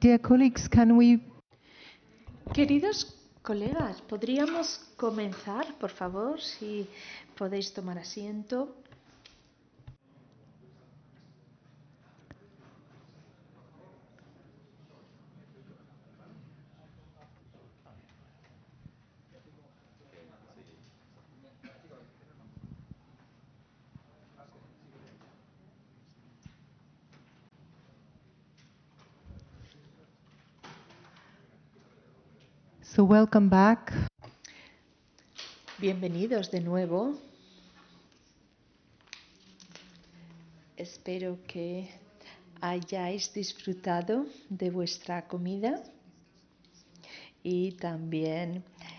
Dear colleagues, can we... Queridos colegas, ¿podríamos comenzar, por favor, si podéis tomar asiento? So welcome back. Bienvenidos de nuevo. Espero que hayáis disfrutado de vuestra comida y también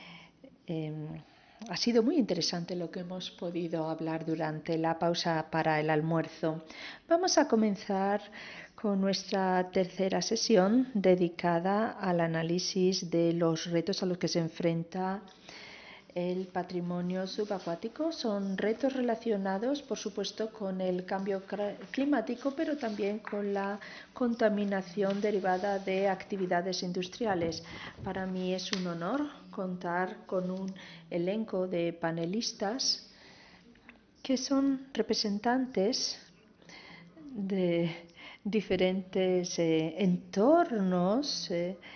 ha sido muy interesante lo que hemos podido hablar durante la pausa para el almuerzo. Vamos a comenzar con nuestra tercera sesión dedicada al análisis de los retos a los que se enfrenta el patrimonio subacuático. Son retos relacionados, por supuesto, con el cambio climático, pero también con la contaminación derivada de actividades industriales. Para mí es un honor contar con un elenco de panelistas que son representantes de diferentes entornos.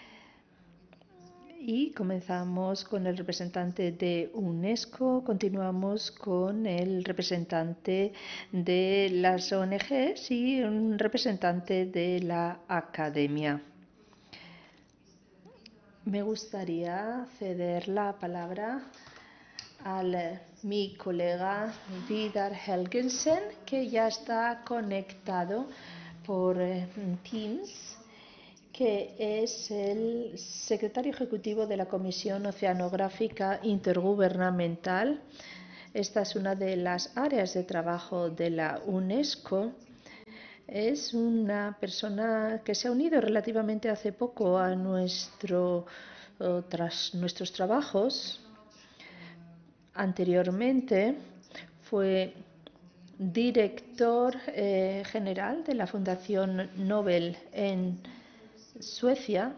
Y comenzamos con el representante de UNESCO, continuamos con el representante de las ONGs y un representante de la academia. Me gustaría ceder la palabra a mi colega Vidar Helgensen, que ya está conectado por Teams, que es el secretario ejecutivo de la Comisión Oceanográfica Intergubernamental. Esta es una de las áreas de trabajo de la UNESCO. Es una persona que se ha unido relativamente hace poco a tras nuestros trabajos. Anteriormente fue director general de la Fundación Nobel en Suecia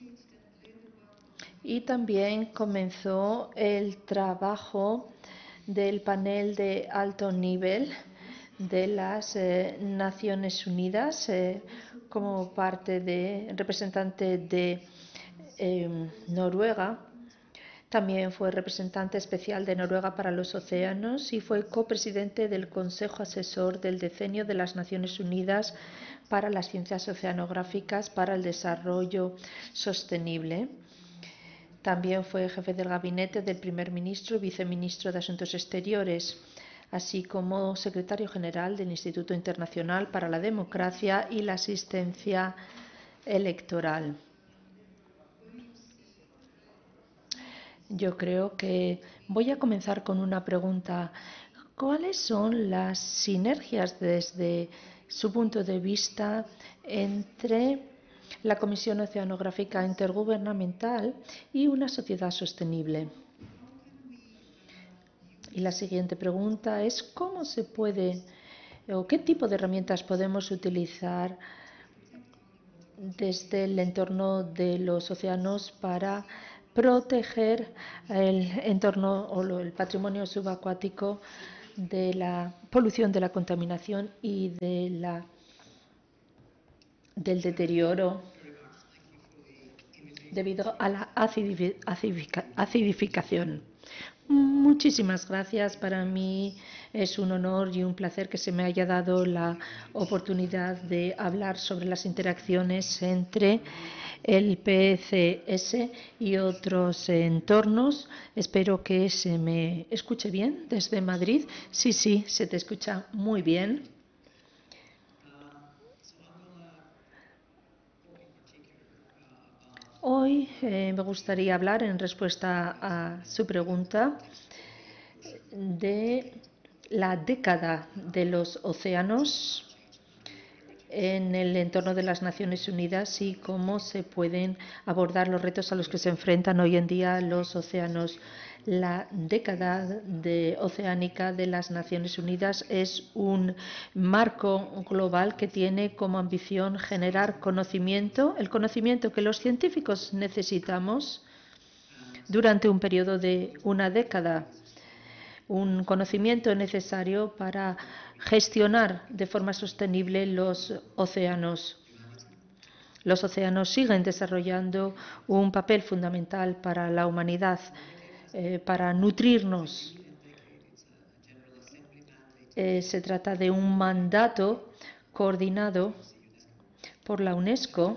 y también comenzó el trabajo del panel de alto nivel de las Naciones Unidas como representante de Noruega. También fue representante especial de Noruega para los océanos y fue copresidente del Consejo Asesor del Decenio de las Naciones Unidas para las Ciencias Oceanográficas para el Desarrollo Sostenible. También fue jefe del gabinete del primer ministro y viceministro de Asuntos Exteriores, así como secretario general del Instituto Internacional para la Democracia y la Asistencia Electoral. Yo creo que voy a comenzar con una pregunta. ¿Cuáles son las sinergias desde su punto de vista entre la Comisión Oceanográfica Intergubernamental y una sociedad sostenible? Y la siguiente pregunta es ¿cómo se puede o qué tipo de herramientas podemos utilizar desde el entorno de los océanos para proteger el entorno o el patrimonio subacuático de la polución, de la contaminación y del deterioro debido a la acidificación? Muchísimas gracias. Para mí es un honor y un placer que se me haya dado la oportunidad de hablar sobre las interacciones entre el PCS y otros entornos. Espero que se me escuche bien desde Madrid. Sí, se te escucha muy bien. Hoy me gustaría hablar, en respuesta a su pregunta, de la década de los océanos en el entorno de las Naciones Unidas y cómo se pueden abordar los retos a los que se enfrentan hoy en día los océanos. La década oceánica de las Naciones Unidas es un marco global que tiene como ambición generar conocimiento, el conocimiento que los científicos necesitamos durante un periodo de una década, un conocimiento necesario para gestionar de forma sostenible los océanos. Los océanos siguen desarrollando un papel fundamental para la humanidad, para nutrirnos. Se trata de un mandato coordinado por la UNESCO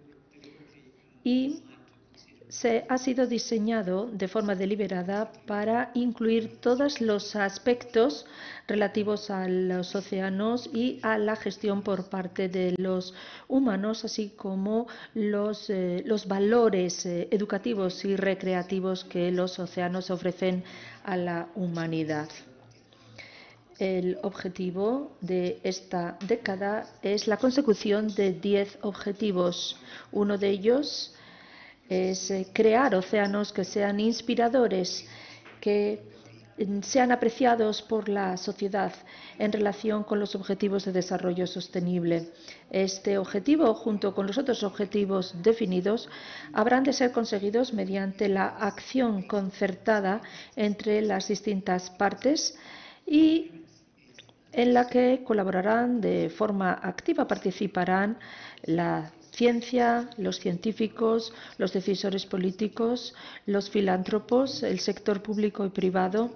y ha sido diseñado de forma deliberada para incluir todos los aspectos relativos a los océanos y a la gestión por parte de los humanos, así como los valores educativos y recreativos que los océanos ofrecen a la humanidad. El objetivo de esta década es la consecución de 10 objetivos. Uno de ellos es crear océanos que sean inspiradores, que sean apreciados por la sociedad en relación con los objetivos de desarrollo sostenible. Este objetivo, junto con los otros objetivos definidos, habrán de ser conseguidos mediante la acción concertada entre las distintas partes y en la que colaborarán de forma activa, participarán la ciencia, los científicos, los decisores políticos, los filántropos, el sector público y privado,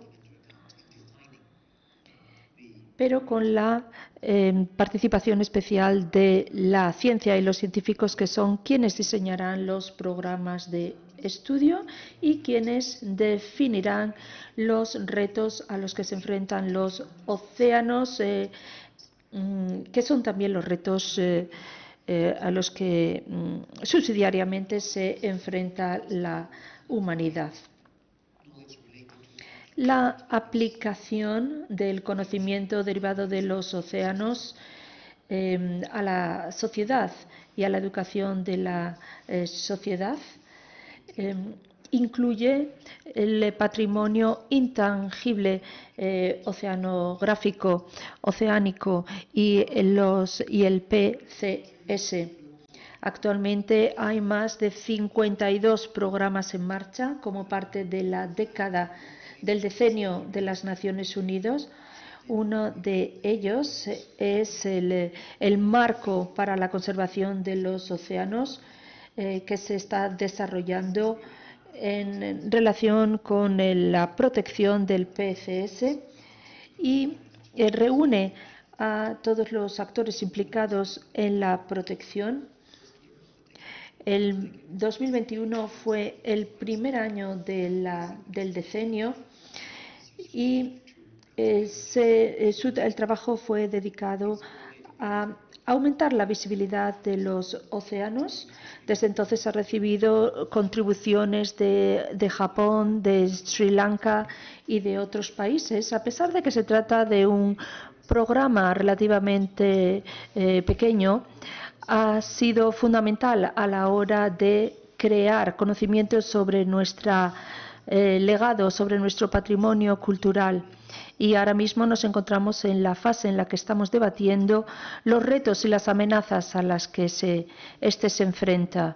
pero con la participación especial de la ciencia y los científicos, que son quienes diseñarán los programas de estudio y quienes definirán los retos a los que se enfrentan los océanos, que son también los retos a los que subsidiariamente se enfrenta la humanidad. La aplicación del conocimiento derivado de los océanos a la sociedad y a la educación de la sociedad incluye el patrimonio intangible oceanográfico, oceánico y el PCS. Actualmente hay más de 52 programas en marcha como parte de la década del decenio de las Naciones Unidas. Uno de ellos es el marco para la conservación de los océanos, que se está desarrollando en relación con la protección del PCS y reúne a todos los actores implicados en la protección. El 2021 fue el primer año del decenio y el trabajo fue dedicado a aumentar la visibilidad de los océanos. Desde entonces ha recibido contribuciones de Japón, de Sri Lanka y de otros países, a pesar de que se trata de un programa relativamente pequeño. Ha sido fundamental a la hora de crear conocimiento sobre nuestro legado, sobre nuestro patrimonio cultural. Y ahora mismo nos encontramos en la fase en la que estamos debatiendo los retos y las amenazas a las que este se enfrenta.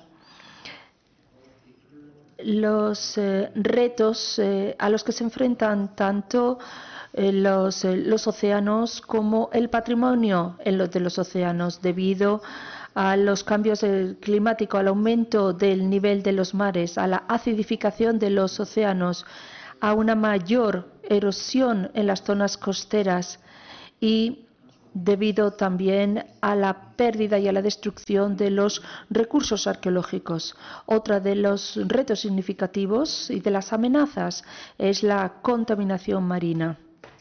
Los retos a los que se enfrentan tanto los océanos como el patrimonio de los océanos, debido a los cambios climáticos, al aumento del nivel de los mares, a la acidificación de los océanos, a una mayor erosión en las zonas costeras y debido también a la pérdida y a la destrucción de los recursos arqueológicos. Otro de los retos significativos y de las amenazas es la contaminación marina.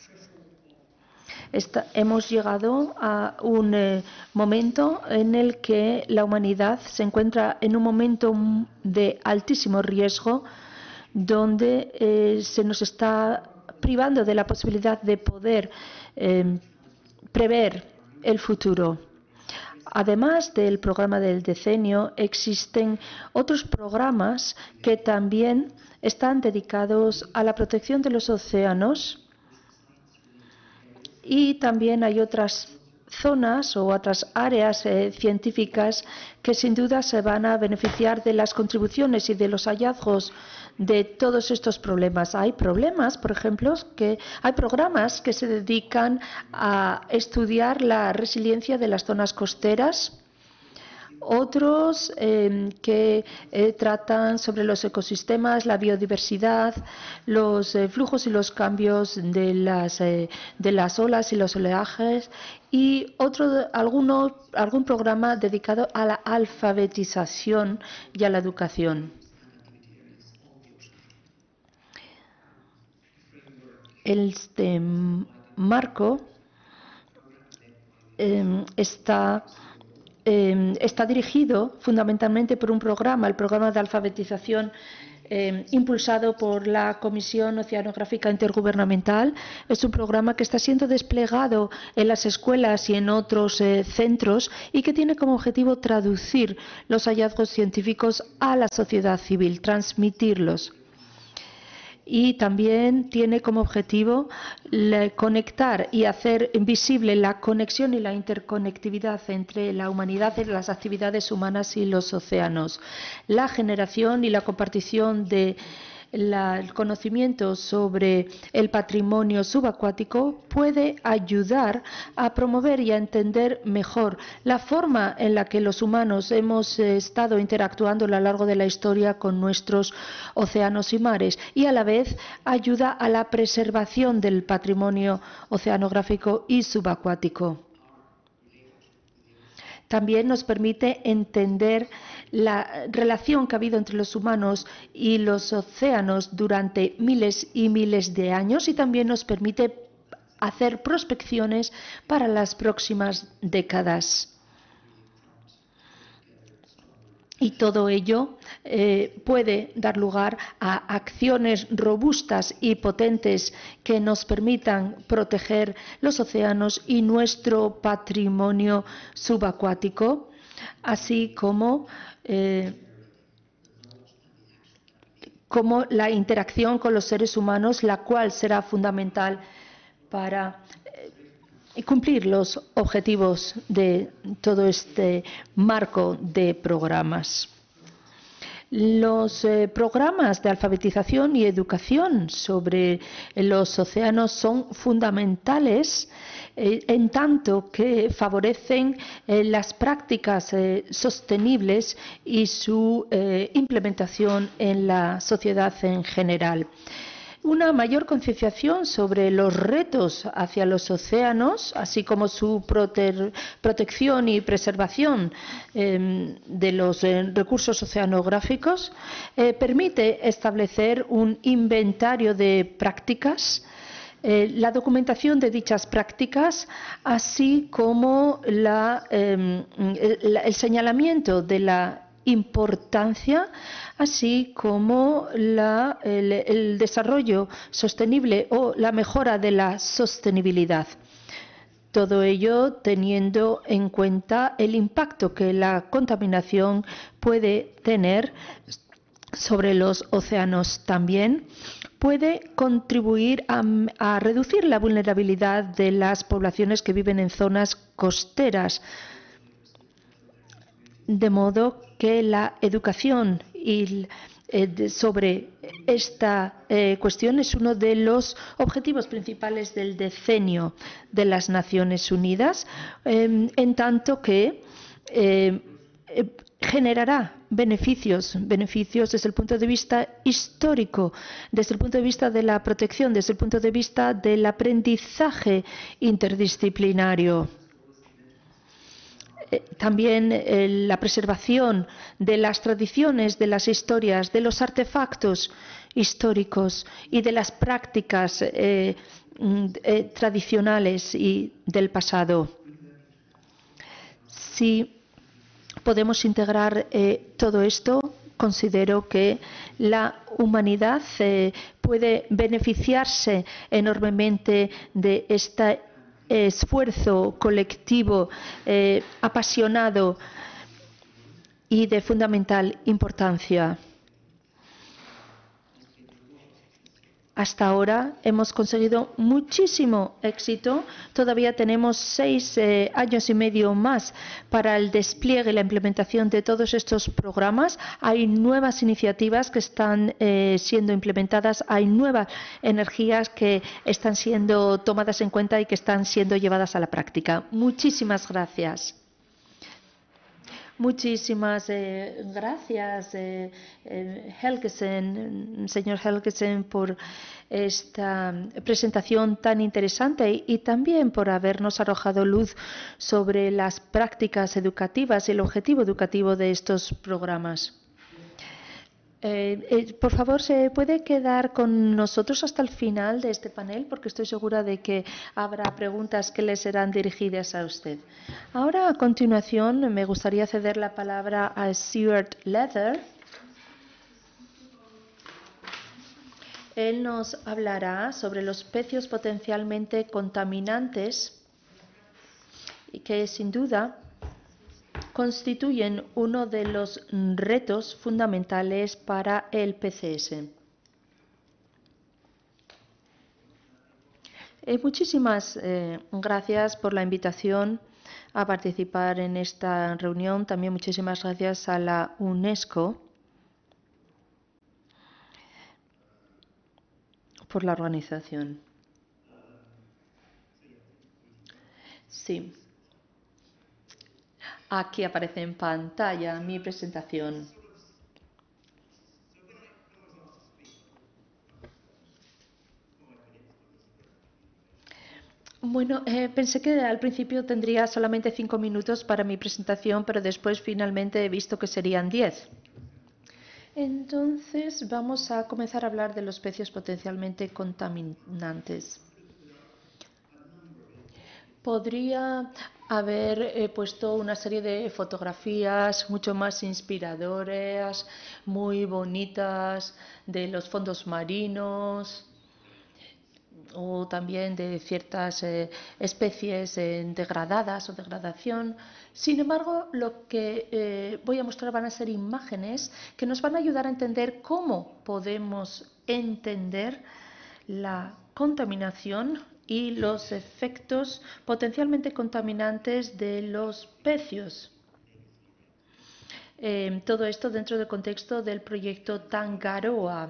Hemos llegado a un momento en el que la humanidad se encuentra en un momento de altísimo riesgo, donde se nos está privando de la posibilidad de poder prever el futuro. Además del programa del decenio, existen otros programas que también están dedicados a la protección de los océanos, y también hay otras zonas o otras áreas científicas que sin duda se van a beneficiar de las contribuciones y de los hallazgos de todos estos problemas. Hay problemas, por ejemplo, hay programas que se dedican a estudiar la resiliencia de las zonas costeras, otros que tratan sobre los ecosistemas, la biodiversidad, los flujos y los cambios de las olas y los oleajes, y algún programa dedicado a la alfabetización y a la educación. Este marco está dirigido fundamentalmente por un programa, el programa de alfabetización impulsado por la Comisión Oceanográfica Intergubernamental. Es un programa que está siendo desplegado en las escuelas y en otros centros y que tiene como objetivo traducir los hallazgos científicos a la sociedad civil, transmitirlos. Y también tiene como objetivo conectar y hacer visible la conexión y la interconectividad entre la humanidad y las actividades humanas y los océanos. La generación y la compartición de el conocimiento sobre el patrimonio subacuático puede ayudar a promover y a entender mejor la forma en la que los humanos hemos estado interactuando a lo largo de la historia con nuestros océanos y mares, y a la vez ayuda a la preservación del patrimonio oceanográfico y subacuático. También nos permite entender la relación que ha habido entre los humanos y los océanos durante miles y miles de años, y también nos permite hacer prospecciones para las próximas décadas. Y todo ello puede dar lugar a acciones robustas y potentes que nos permitan proteger los océanos y nuestro patrimonio subacuático, así como la interacción con los seres humanos, la cual será fundamental para cumplir los objetivos de todo este marco de programas. Los programas de alfabetización y educación sobre los océanos son fundamentales en tanto que favorecen las prácticas sostenibles y su implementación en la sociedad en general. Una mayor concienciación sobre los retos hacia los océanos, así como su protección y preservación de los recursos oceanográficos, permite establecer un inventario de prácticas, la documentación de dichas prácticas, así como el señalamiento de la importancia, así como el desarrollo sostenible o la mejora de la sostenibilidad. Todo ello teniendo en cuenta el impacto que la contaminación puede tener sobre los océanos. También puede contribuir a reducir la vulnerabilidad de las poblaciones que viven en zonas costeras, de modo que la educación sobre esta cuestión es uno de los objetivos principales del decenio de las Naciones Unidas, en tanto que generará beneficios desde el punto de vista histórico, desde el punto de vista de la protección, desde el punto de vista del aprendizaje interdisciplinario. También la preservación de las tradiciones, de las historias, de los artefactos históricos y de las prácticas tradicionales y del pasado. Si podemos integrar todo esto, considero que la humanidad puede beneficiarse enormemente de esta esfuerzo colectivo apasionado y de fundamental importancia. Hasta ahora hemos conseguido muchísimo éxito. Todavía tenemos 6 años y medio más para el despliegue y la implementación de todos estos programas. Hay nuevas iniciativas que están siendo implementadas, hay nuevas energías que están siendo tomadas en cuenta y que están siendo llevadas a la práctica. Muchísimas gracias. Muchísimas gracias, señor Helgesen, por esta presentación tan interesante y también por habernos arrojado luz sobre las prácticas educativas y el objetivo educativo de estos programas. Por favor, ¿se puede quedar con nosotros hasta el final de este panel? Porque estoy segura de que habrá preguntas que le serán dirigidas a usted. Ahora, a continuación, me gustaría ceder la palabra a Stuart Leather. Él nos hablará sobre los pecios potencialmente contaminantes y que, sin duda, constituyen uno de los retos fundamentales para el PCS. Muchísimas gracias por la invitación a participar en esta reunión. También muchísimas gracias a la UNESCO por la organización. Sí. Aquí aparece en pantalla mi presentación. Bueno, pensé que al principio tendría solamente 5 minutos para mi presentación, pero después finalmente he visto que serían 10. Entonces vamos a comenzar a hablar de los pecios potencialmente contaminantes. Podría haber puesto una serie de fotografías mucho más inspiradoras, muy bonitas, de los fondos marinos o también de ciertas especies degradadas o degradación. Sin embargo, lo que voy a mostrar van a ser imágenes que nos van a ayudar a entender cómo podemos entender la contaminación y los efectos potencialmente contaminantes de los pecios. Todo esto dentro del contexto del proyecto Tangaroa.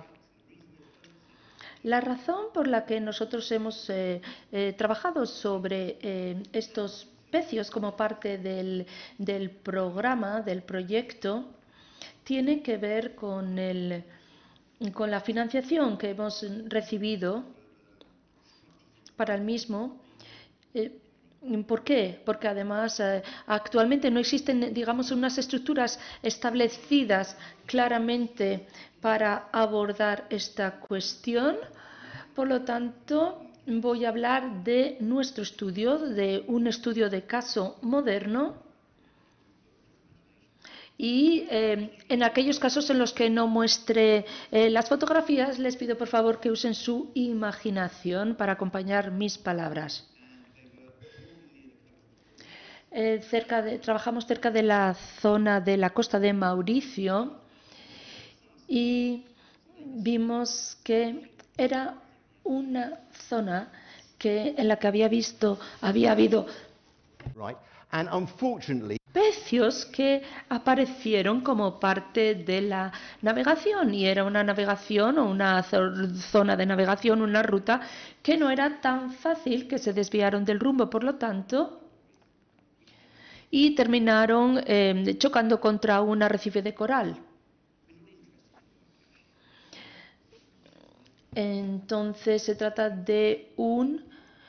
La razón por la que nosotros hemos trabajado sobre estos pecios como parte del programa, del proyecto, tiene que ver con la financiación que hemos recibido para el mismo. ¿Por qué? Porque además actualmente no existen, digamos, unas estructuras establecidas claramente para abordar esta cuestión. Por lo tanto, voy a hablar de nuestro estudio, de un estudio de caso moderno. Y en aquellos casos en los que no muestre las fotografías, les pido por favor que usen su imaginación para acompañar mis palabras. Trabajamos cerca de la zona de la costa de Mauricio y vimos que era una zona en la que había habido pecios que aparecieron como parte de la navegación, y era una navegación o una zona de navegación, una ruta que no era tan fácil, que se desviaron del rumbo, por lo tanto, y terminaron chocando contra un arrecife de coral. Entonces se trata de un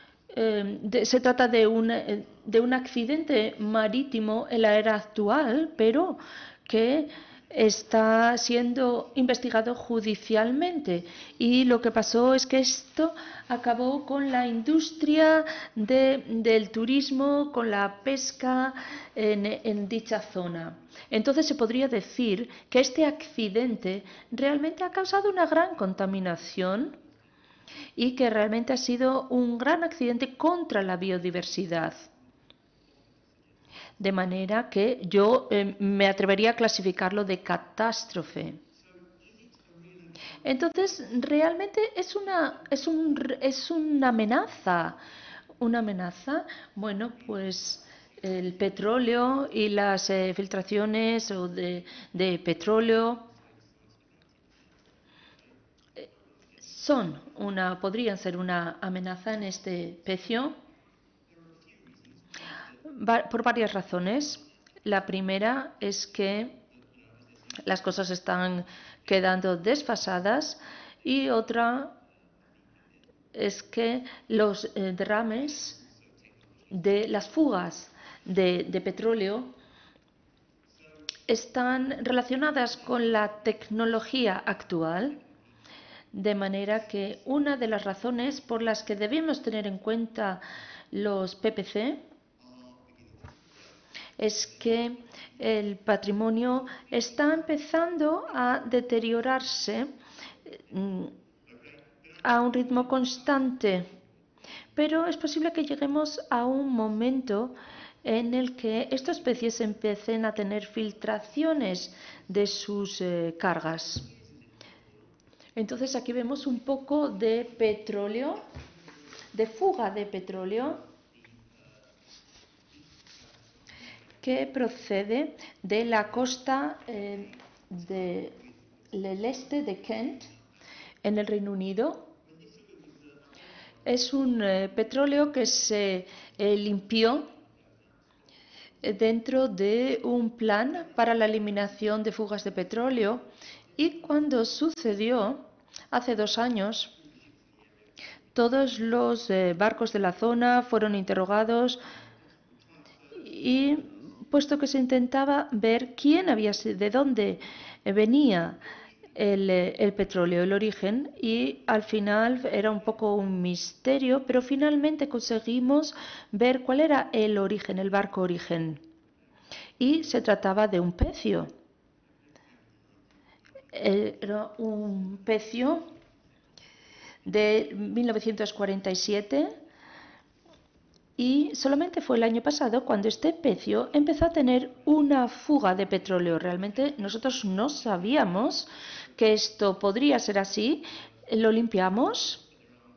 accidente marítimo en la era actual, pero que está siendo investigado judicialmente. Y lo que pasó es que esto acabó con la industria del turismo, con la pesca en dicha zona. Entonces se podría decir que este accidente realmente ha causado una gran contaminación y que realmente ha sido un gran accidente contra la biodiversidad. De manera que yo me atrevería a clasificarlo de catástrofe. Entonces, realmente es una amenaza. Una amenaza, bueno, pues el petróleo y las filtraciones de petróleo podrían ser una amenaza en este pecio por varias razones. La primera es que las cosas están quedando desfasadas y otra es que los derrames de las fugas de petróleo están relacionadas con la tecnología actual, de manera que una de las razones por las que debemos tener en cuenta los PPC es que el patrimonio está empezando a deteriorarse a un ritmo constante, pero es posible que lleguemos a un momento en el que estas especies empiecen a tener filtraciones de sus cargas. Entonces aquí vemos un poco de petróleo, de fuga de petróleo, que procede de la costa del este de Kent, en el Reino Unido. Es un petróleo que se limpió dentro de un plan para la eliminación de fugas de petróleo, y cuando sucedió hace 2 años, todos los barcos de la zona fueron interrogados y puesto que se intentaba ver de dónde venía el petróleo, el origen, y al final era un poco un misterio, pero finalmente conseguimos ver cuál era el origen, el barco origen. Y se trataba de un pecio. Era un pecio de 1947 y solamente fue el año pasado cuando este pecio empezó a tener una fuga de petróleo. Realmente nosotros no sabíamos que esto podría ser así. Lo limpiamos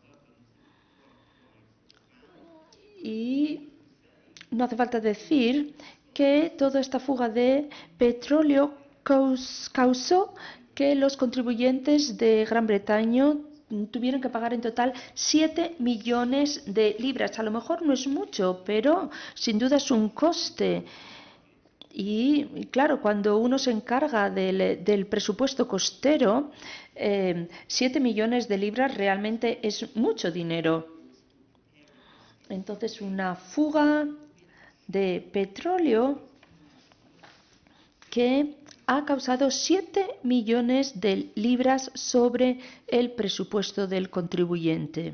y no hace falta decir que toda esta fuga de petróleo causó que los contribuyentes de Gran Bretaña tuvieron que pagar en total 7 millones de libras. A lo mejor no es mucho, pero sin duda es un coste. Y claro, cuando uno se encarga del presupuesto costero, 7 millones de libras realmente es mucho dinero. Entonces, una fuga de petróleo que ha causado 7 millones de libras sobre el presupuesto del contribuyente.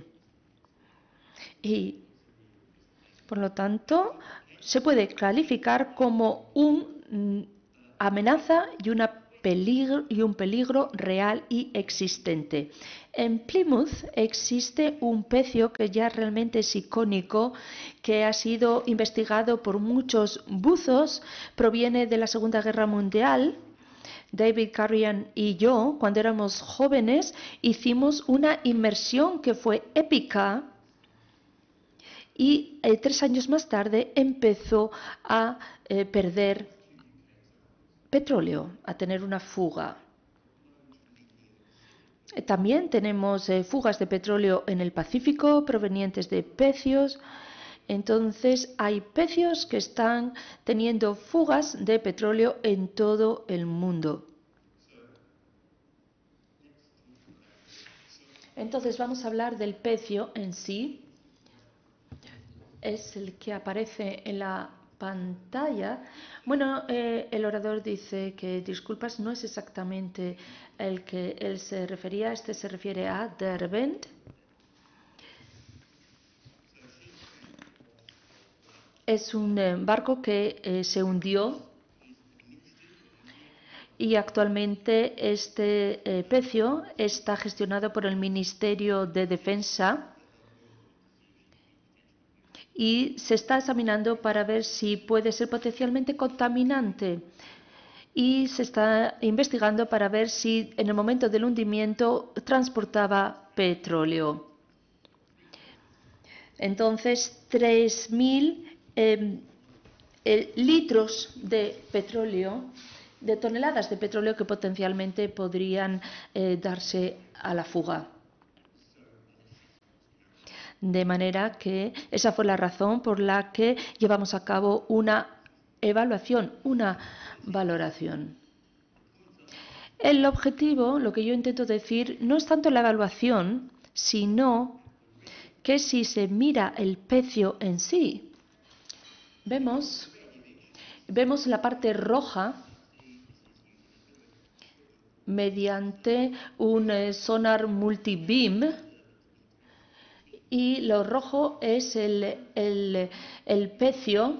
Y, por lo tanto, se puede calificar como una amenaza y un peligro real y existente. En Plymouth existe un pecio que ya realmente es icónico, que ha sido investigado por muchos buzos, proviene de la Segunda Guerra Mundial. David Carrion y yo, cuando éramos jóvenes, hicimos una inmersión que fue épica y 3 años más tarde empezó a perder petróleo, a tener una fuga. También tenemos fugas de petróleo en el Pacífico provenientes de pecios. Entonces hay pecios que están teniendo fugas de petróleo en todo el mundo. Entonces vamos a hablar del pecio en sí. Es el que aparece en la pantalla. Bueno, el orador dice que disculpas, no es exactamente el que él se refería. Este se refiere a Derwent. Es un barco que se hundió y actualmente este pecio está gestionado por el Ministerio de Defensa y se está examinando para ver si puede ser potencialmente contaminante. Y se está investigando para ver si en el momento del hundimiento transportaba petróleo. Entonces, 3.000 litros de petróleo, de toneladas de petróleo que potencialmente podrían darse a la fuga. De manera que esa fue la razón por la que llevamos a cabo una evaluación, una valoración. El objetivo, lo que yo intento decir, no es tanto la evaluación, sino que si se mira el pecio en sí, vemos la parte roja mediante un sonar multibeam, y lo rojo es el pecio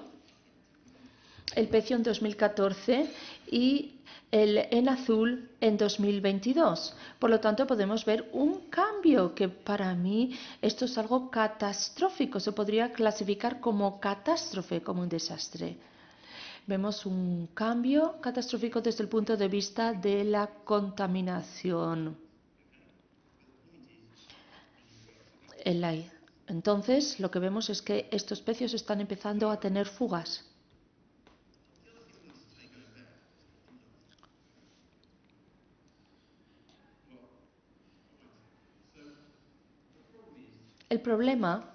en 2014 y en azul en 2022. Por lo tanto, podemos ver un cambio que para mí esto es algo catastrófico. Se podría clasificar como catástrofe, como un desastre. Vemos un cambio catastrófico desde el punto de vista de la contaminación. Entonces, lo que vemos es que estos pecios están empezando a tener fugas. El problema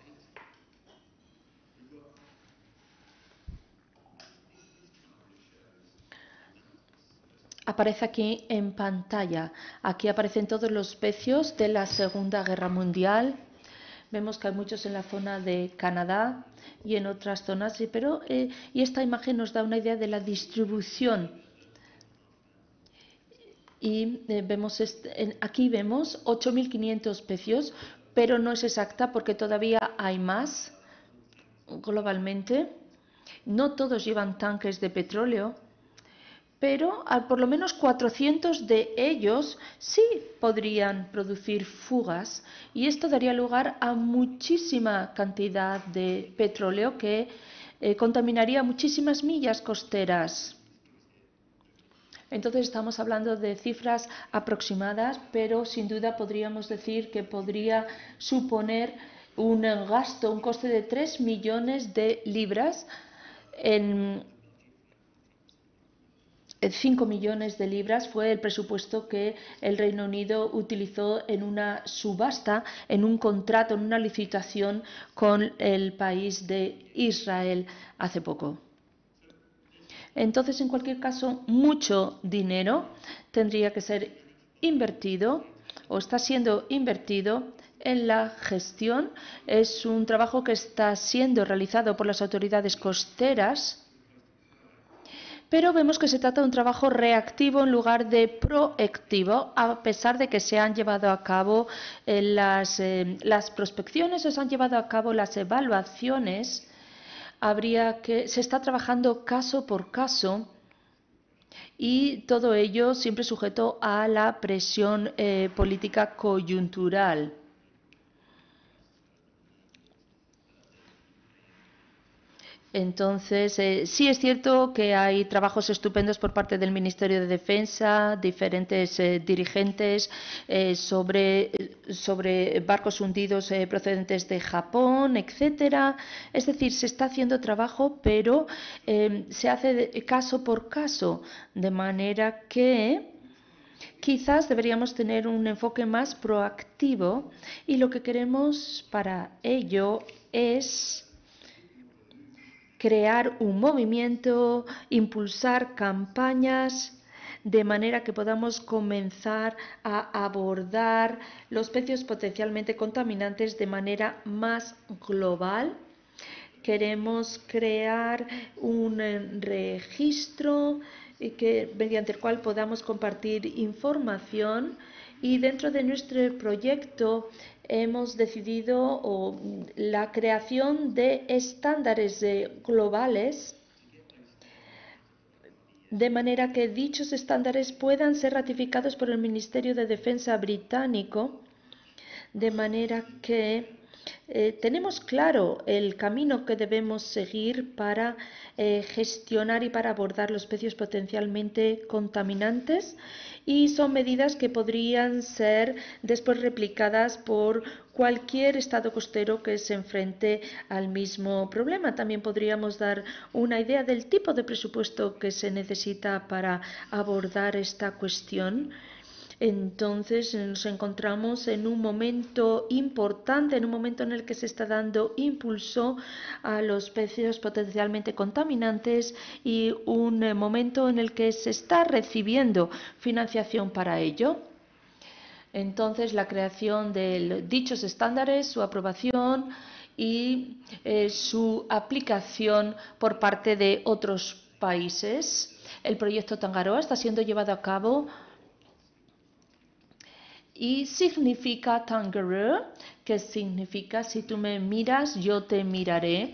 aparece aquí en pantalla. Aquí aparecen todos los pecios de la Segunda Guerra Mundial. Vemos que hay muchos en la zona de Canadá y en otras zonas, y esta imagen nos da una idea de la distribución. Y aquí vemos 8.500 pecios, pero no es exacta porque todavía hay más globalmente. No todos llevan tanques de petróleo, pero por lo menos 400 de ellos sí podrían producir fugas, y esto daría lugar a muchísima cantidad de petróleo que contaminaría muchísimas millas costeras. Entonces estamos hablando de cifras aproximadas, pero sin duda podríamos decir que podría suponer un gasto, un coste de 3 millones de libras. En 5 millones de libras fue el presupuesto que el Reino Unido utilizó en una subasta, en un contrato, en una licitación con el país de Israel hace poco. Entonces, en cualquier caso, mucho dinero tendría que ser invertido o está siendo invertido en la gestión. Es un trabajo que está siendo realizado por las autoridades costeras, pero vemos que se trata de un trabajo reactivo en lugar de proactivo, a pesar de que se han llevado a cabo las prospecciones, o se han llevado a cabo las evaluaciones. Se está trabajando caso por caso, y todo ello siempre sujeto a la presión política coyuntural. Entonces, sí es cierto que hay trabajos estupendos por parte del Ministerio de Defensa, diferentes dirigentes sobre barcos hundidos procedentes de Japón, etcétera. Es decir, se está haciendo trabajo, pero se hace caso por caso, de manera que quizás deberíamos tener un enfoque más proactivo, y lo que queremos para ello es crear un movimiento, impulsar campañas, de manera que podamos comenzar a abordar los pecios potencialmente contaminantes de manera más global. Queremos crear un registro mediante el cual podamos compartir información, y dentro de nuestro proyecto hemos decidido la creación de estándares globales de manera que dichos estándares puedan ser ratificados por el Ministerio de Defensa británico, de manera que tenemos claro el camino que debemos seguir para gestionar y para abordar los especies potencialmente contaminantes, y son medidas que podrían ser después replicadas por cualquier estado costero que se enfrente al mismo problema. También podríamos dar una idea del tipo de presupuesto que se necesita para abordar esta cuestión. Entonces nos encontramos en un momento importante, en un momento en el que se está dando impulso a los especies potencialmente contaminantes, y un momento en el que se está recibiendo financiación para ello. Entonces, la creación de dichos estándares, su aprobación y su aplicación por parte de otros países. El proyecto Tangaroa está siendo llevado a cabo y significa Tangaroo, que significa si tú me miras, yo te miraré.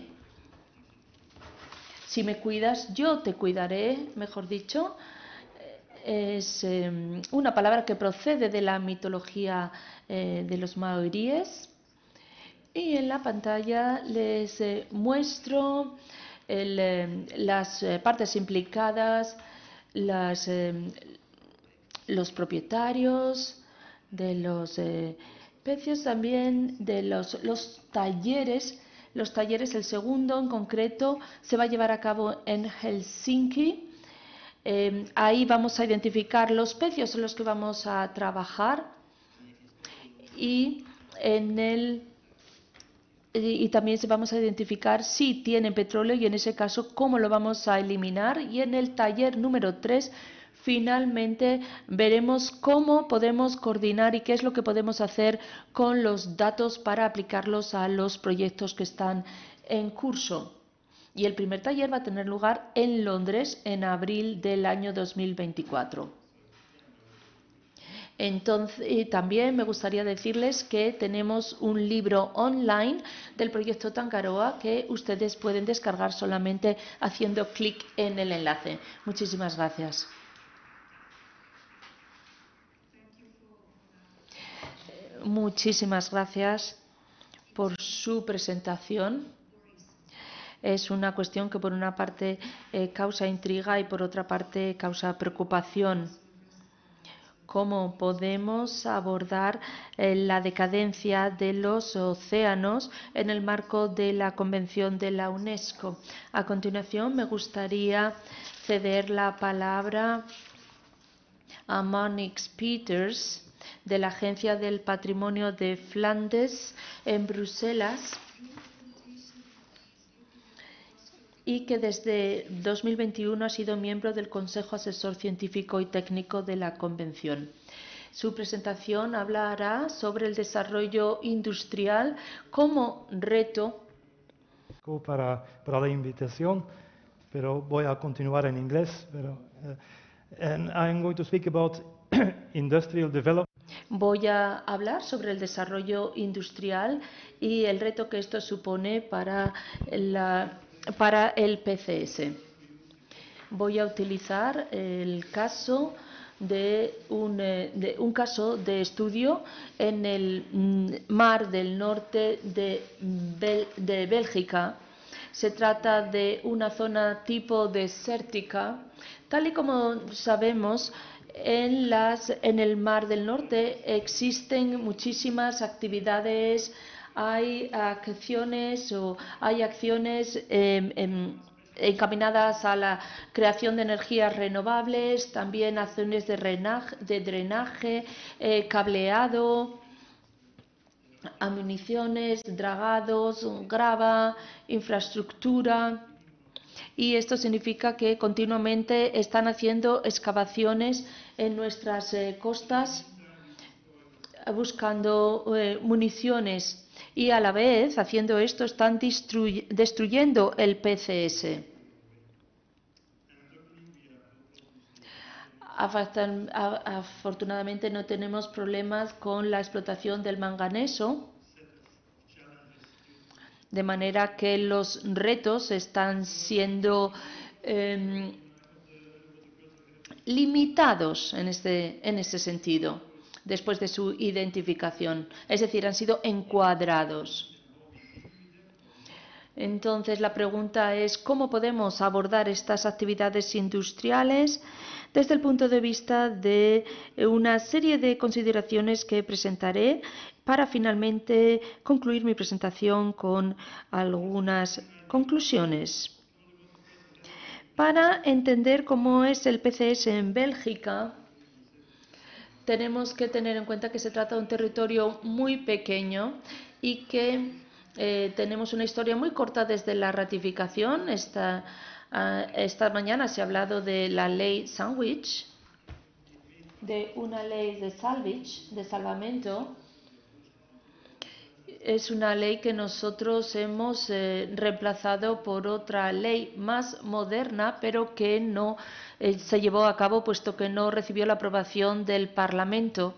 Si me cuidas, yo te cuidaré, mejor dicho. Es una palabra que procede de la mitología de los maoríes. Y en la pantalla les muestro las partes implicadas, los propietarios de los especies, también de los talleres. Los talleres, el segundo en concreto, se va a llevar a cabo en Helsinki. Ahí vamos a identificar los especies en los que vamos a trabajar, y también vamos a identificar si tienen petróleo y en ese caso cómo lo vamos a eliminar. Y en el taller número 3 finalmente veremos cómo podemos coordinar y qué es lo que podemos hacer con los datos para aplicarlos a los proyectos que están en curso. Y el primer taller va a tener lugar en Londres en abril del año 2024. Entonces, también me gustaría decirles que tenemos un libro online del proyecto Tangaroa que ustedes pueden descargar solamente haciendo clic en el enlace. Muchísimas gracias. Muchísimas gracias por su presentación. Es una cuestión que por una parte causa intriga y por otra parte causa preocupación. ¿Cómo podemos abordar la decadencia de los océanos en el marco de la Convención de la UNESCO? A continuación, me gustaría ceder la palabra a Monix Peters, de la Agencia del Patrimonio de Flandes en Bruselas, y que desde 2021 ha sido miembro del Consejo Asesor Científico y Técnico de la Convención. Su presentación hablará sobre el desarrollo industrial como reto. Para la invitación, pero voy a continuar en inglés. And I'm going to speak about industrial development. Voy a hablar sobre el desarrollo industrial y el reto que esto supone para el PCS. Voy a utilizar el caso de un caso de estudio en el mar del norte de Bélgica. Se trata de una zona tipo desértica. Tal y como sabemos, en el mar del norte existen muchísimas actividades, hay acciones encaminadas a la creación de energías renovables, también acciones de drenaje, cableado, municiones, dragados, grava, infraestructura. Y esto significa que continuamente están haciendo excavaciones en nuestras costas buscando municiones, y a la vez haciendo esto están destruyendo el PCS. Afortunadamente no tenemos problemas con la explotación del manganeso, de manera que los retos están siendo limitados en ese sentido, después de su identificación, es decir, han sido encuadrados. Entonces, la pregunta es, ¿cómo podemos abordar estas actividades industriales desde el punto de vista de una serie de consideraciones que presentaré para finalmente concluir mi presentación con algunas conclusiones? Para entender cómo es el PCS en Bélgica, tenemos que tener en cuenta que se trata de un territorio muy pequeño y que tenemos una historia muy corta desde la ratificación. Esta mañana se ha hablado de la ley Sandwich, de una ley de salvage, de salvamento. Es una ley que nosotros hemos reemplazado por otra ley más moderna, pero que no se llevó a cabo puesto que no recibió la aprobación del Parlamento.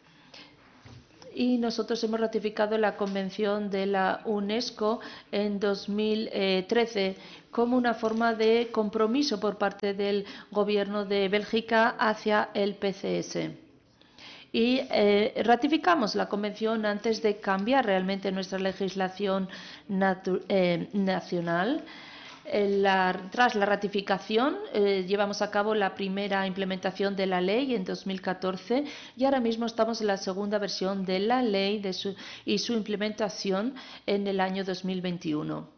Y nosotros hemos ratificado la Convención de la UNESCO en 2013 como una forma de compromiso por parte del Gobierno de Bélgica hacia el PCS. Y ratificamos la Convención antes de cambiar realmente nuestra legislación nacional. Tras la ratificación, llevamos a cabo la primera implementación de la ley en 2014 y ahora mismo estamos en la segunda versión de la ley y su implementación en el año 2021.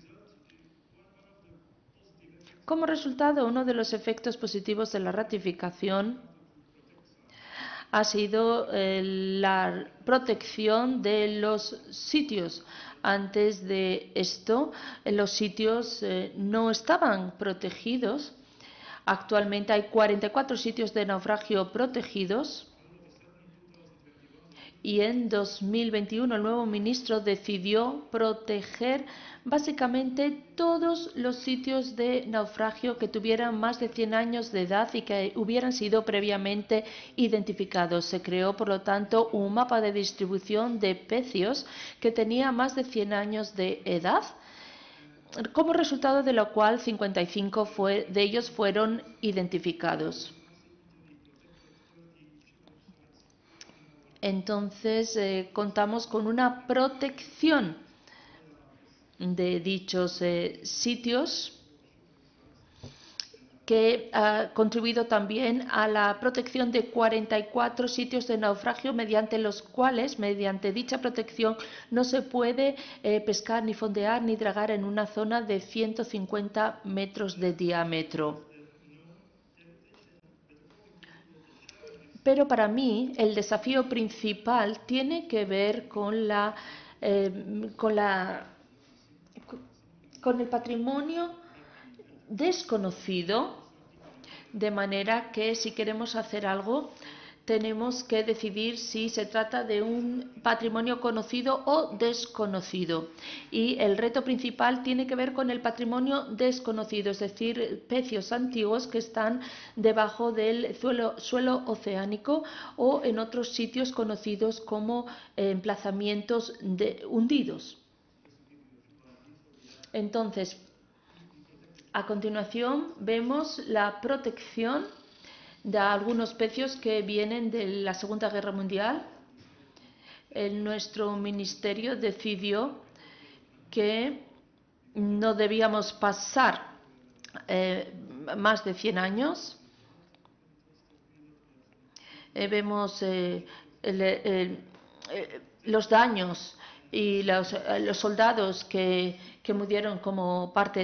Como resultado, uno de los efectos positivos de la ratificación ha sido la protección de los sitios. Antes de esto, los sitios no estaban protegidos. Actualmente hay 44 sitios de naufragio protegidos. Y en 2021 el nuevo ministro decidió proteger básicamente todos los sitios de naufragio que tuvieran más de 100 años de edad y que hubieran sido previamente identificados. Se creó, por lo tanto, un mapa de distribución de pecios que tenía más de 100 años de edad, como resultado de lo cual 55 de ellos fueron identificados. Entonces, contamos con una protección de dichos sitios que ha contribuido también a la protección de 44 sitios de naufragio mediante los cuales, mediante dicha protección, no se puede pescar, ni fondear, ni dragar en una zona de 150 metros de diámetro. Pero para mí el desafío principal tiene que ver con el patrimonio desconocido, de manera que si queremos hacer algo tenemos que decidir si se trata de un patrimonio conocido o desconocido. Y el reto principal tiene que ver con el patrimonio desconocido, es decir, pecios antiguos que están debajo del suelo oceánico o en otros sitios conocidos como emplazamientos hundidos. Entonces, a continuación vemos la protección de algunos pecios que vienen de la Segunda Guerra Mundial. Nuestro ministerio decidió que no debíamos pasar más de 100 años. Vemos los daños y los soldados que murieron como parte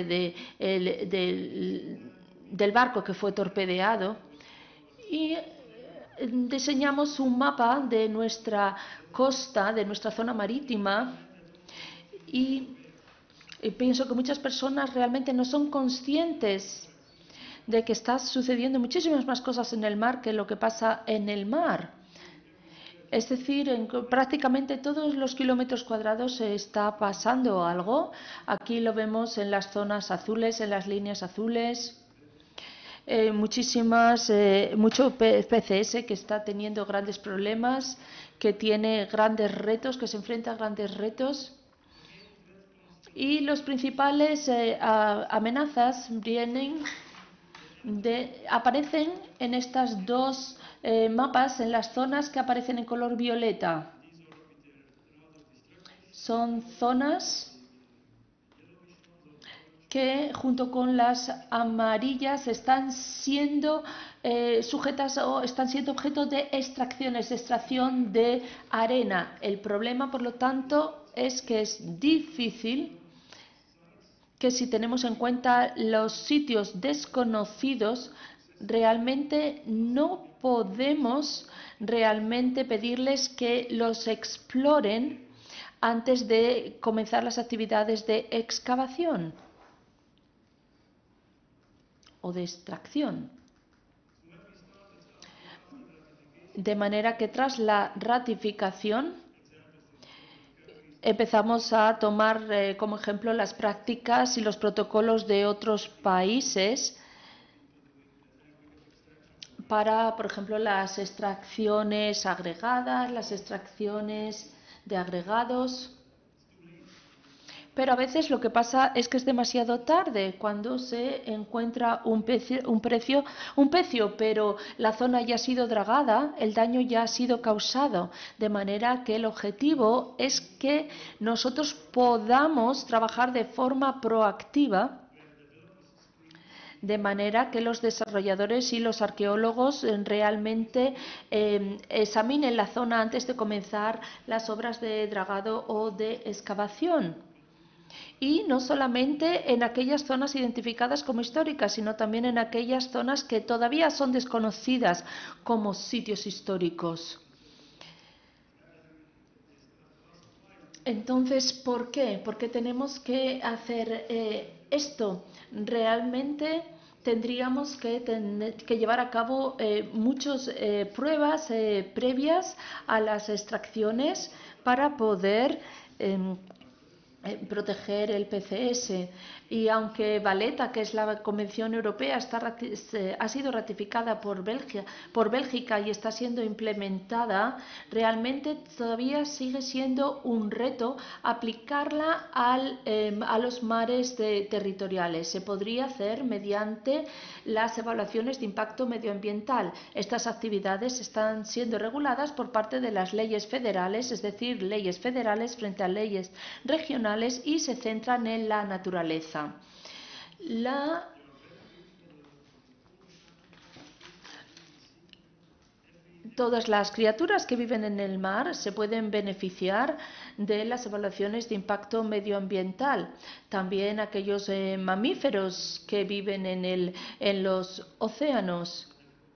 del barco que fue torpedeado. Y diseñamos un mapa de nuestra costa, de nuestra zona marítima, y pienso que muchas personas realmente no son conscientes de que está sucediendo muchísimas más cosas en el mar que lo que pasa en el mar. Es decir, en prácticamente todos los kilómetros cuadrados se está pasando algo. Aquí lo vemos en las zonas azules, en las líneas azules. Mucho PCS que está teniendo grandes problemas, que tiene grandes retos, que se enfrenta a grandes retos. Y los principales amenazas vienen aparecen en estas dos mapas, en las zonas que aparecen en color violeta. Son zonas que junto con las amarillas están siendo sujetas o están siendo objeto de extracciones, de extracción de arena. El problema, por lo tanto, es que es difícil que, si tenemos en cuenta los sitios desconocidos, realmente no podemos realmente pedirles que los exploren antes de comenzar las actividades de excavación o de extracción. De manera que tras la ratificación empezamos a tomar como ejemplo las prácticas y los protocolos de otros países para, por ejemplo, las extracciones agregadas, las extracciones de agregados. Pero a veces lo que pasa es que es demasiado tarde cuando se encuentra un pecio, pero la zona ya ha sido dragada, el daño ya ha sido causado. De manera que el objetivo es que nosotros podamos trabajar de forma proactiva, de manera que los desarrolladores y los arqueólogos realmente examinen la zona antes de comenzar las obras de dragado o de excavación. Y no solamente en aquellas zonas identificadas como históricas, sino también en aquellas zonas que todavía son desconocidas como sitios históricos. Entonces, ¿por qué? ¿Por qué tenemos que hacer esto? Realmente tendríamos que llevar a cabo muchas pruebas previas a las extracciones para poder proteger el PCS. Y aunque Valeta, que es la Convención Europea, ha sido ratificada por Bélgica y está siendo implementada, realmente todavía sigue siendo un reto aplicarla a los mares territoriales. Se podría hacer mediante las evaluaciones de impacto medioambiental. Estas actividades están siendo reguladas por parte de las leyes federales, es decir, leyes federales frente a leyes regionales, y se centran en la naturaleza. Todas las criaturas que viven en el mar se pueden beneficiar de las evaluaciones de impacto medioambiental. También aquellos mamíferos que viven en los océanos.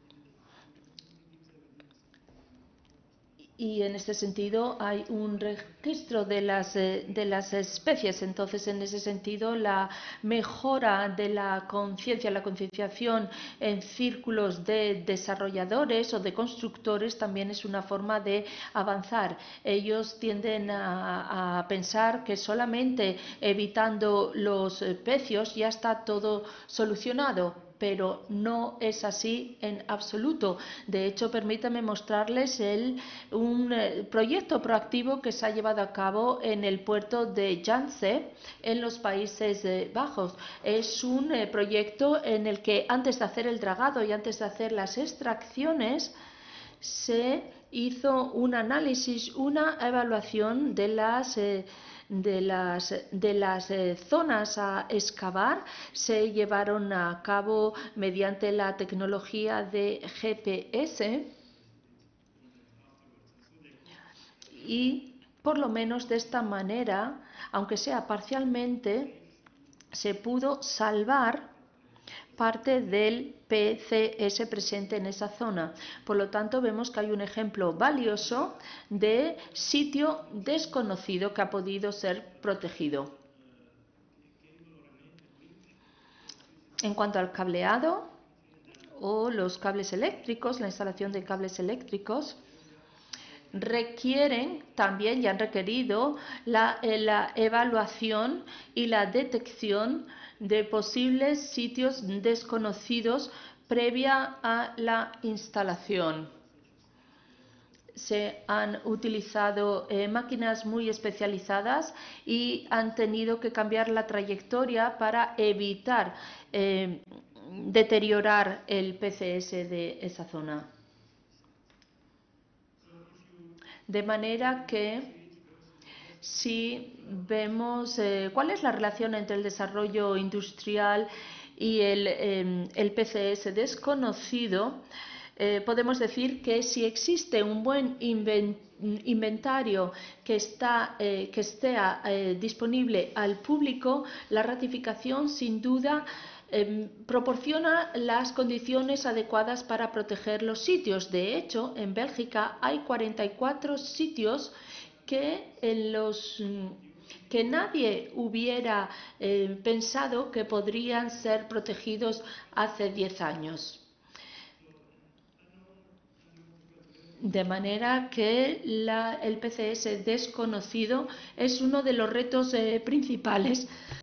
Y en este sentido hay un registro de las especies. Entonces, en ese sentido, la mejora de la concienciación en círculos de desarrolladores o de constructores también es una forma de avanzar. Ellos tienden a pensar que solamente evitando los pecios ya está todo solucionado, pero no es así en absoluto. De hecho, permítanme mostrarles un proyecto proactivo que se ha llevado a cabo en el puerto de Janse, en los Países Bajos. Es un proyecto en el que, antes de hacer el dragado y antes de hacer las extracciones, se hizo un análisis, una evaluación de las zonas a excavar. Se llevaron a cabo mediante la tecnología de GPS y, por lo menos de esta manera, aunque sea parcialmente, se pudo salvar parte del PCS presente en esa zona. Por lo tanto, vemos que hay un ejemplo valioso de sitio desconocido que ha podido ser protegido. En cuanto al cableado o los cables eléctricos, la instalación de cables eléctricos, requieren también y han requerido la evaluación y la detección de posibles sitios desconocidos previa a la instalación. se han utilizado máquinas muy especializadas y han tenido que cambiar la trayectoria para evitar deteriorar el PCS de esa zona. De manera que si vemos cuál es la relación entre el desarrollo industrial y el PCS desconocido, podemos decir que si existe un buen inventario que esté disponible al público, la ratificación sin duda proporciona las condiciones adecuadas para proteger los sitios. De hecho, en Bélgica hay 44 sitios que nadie hubiera pensado que podrían ser protegidos hace 10 años. De manera que el PCS desconocido es uno de los retos principales,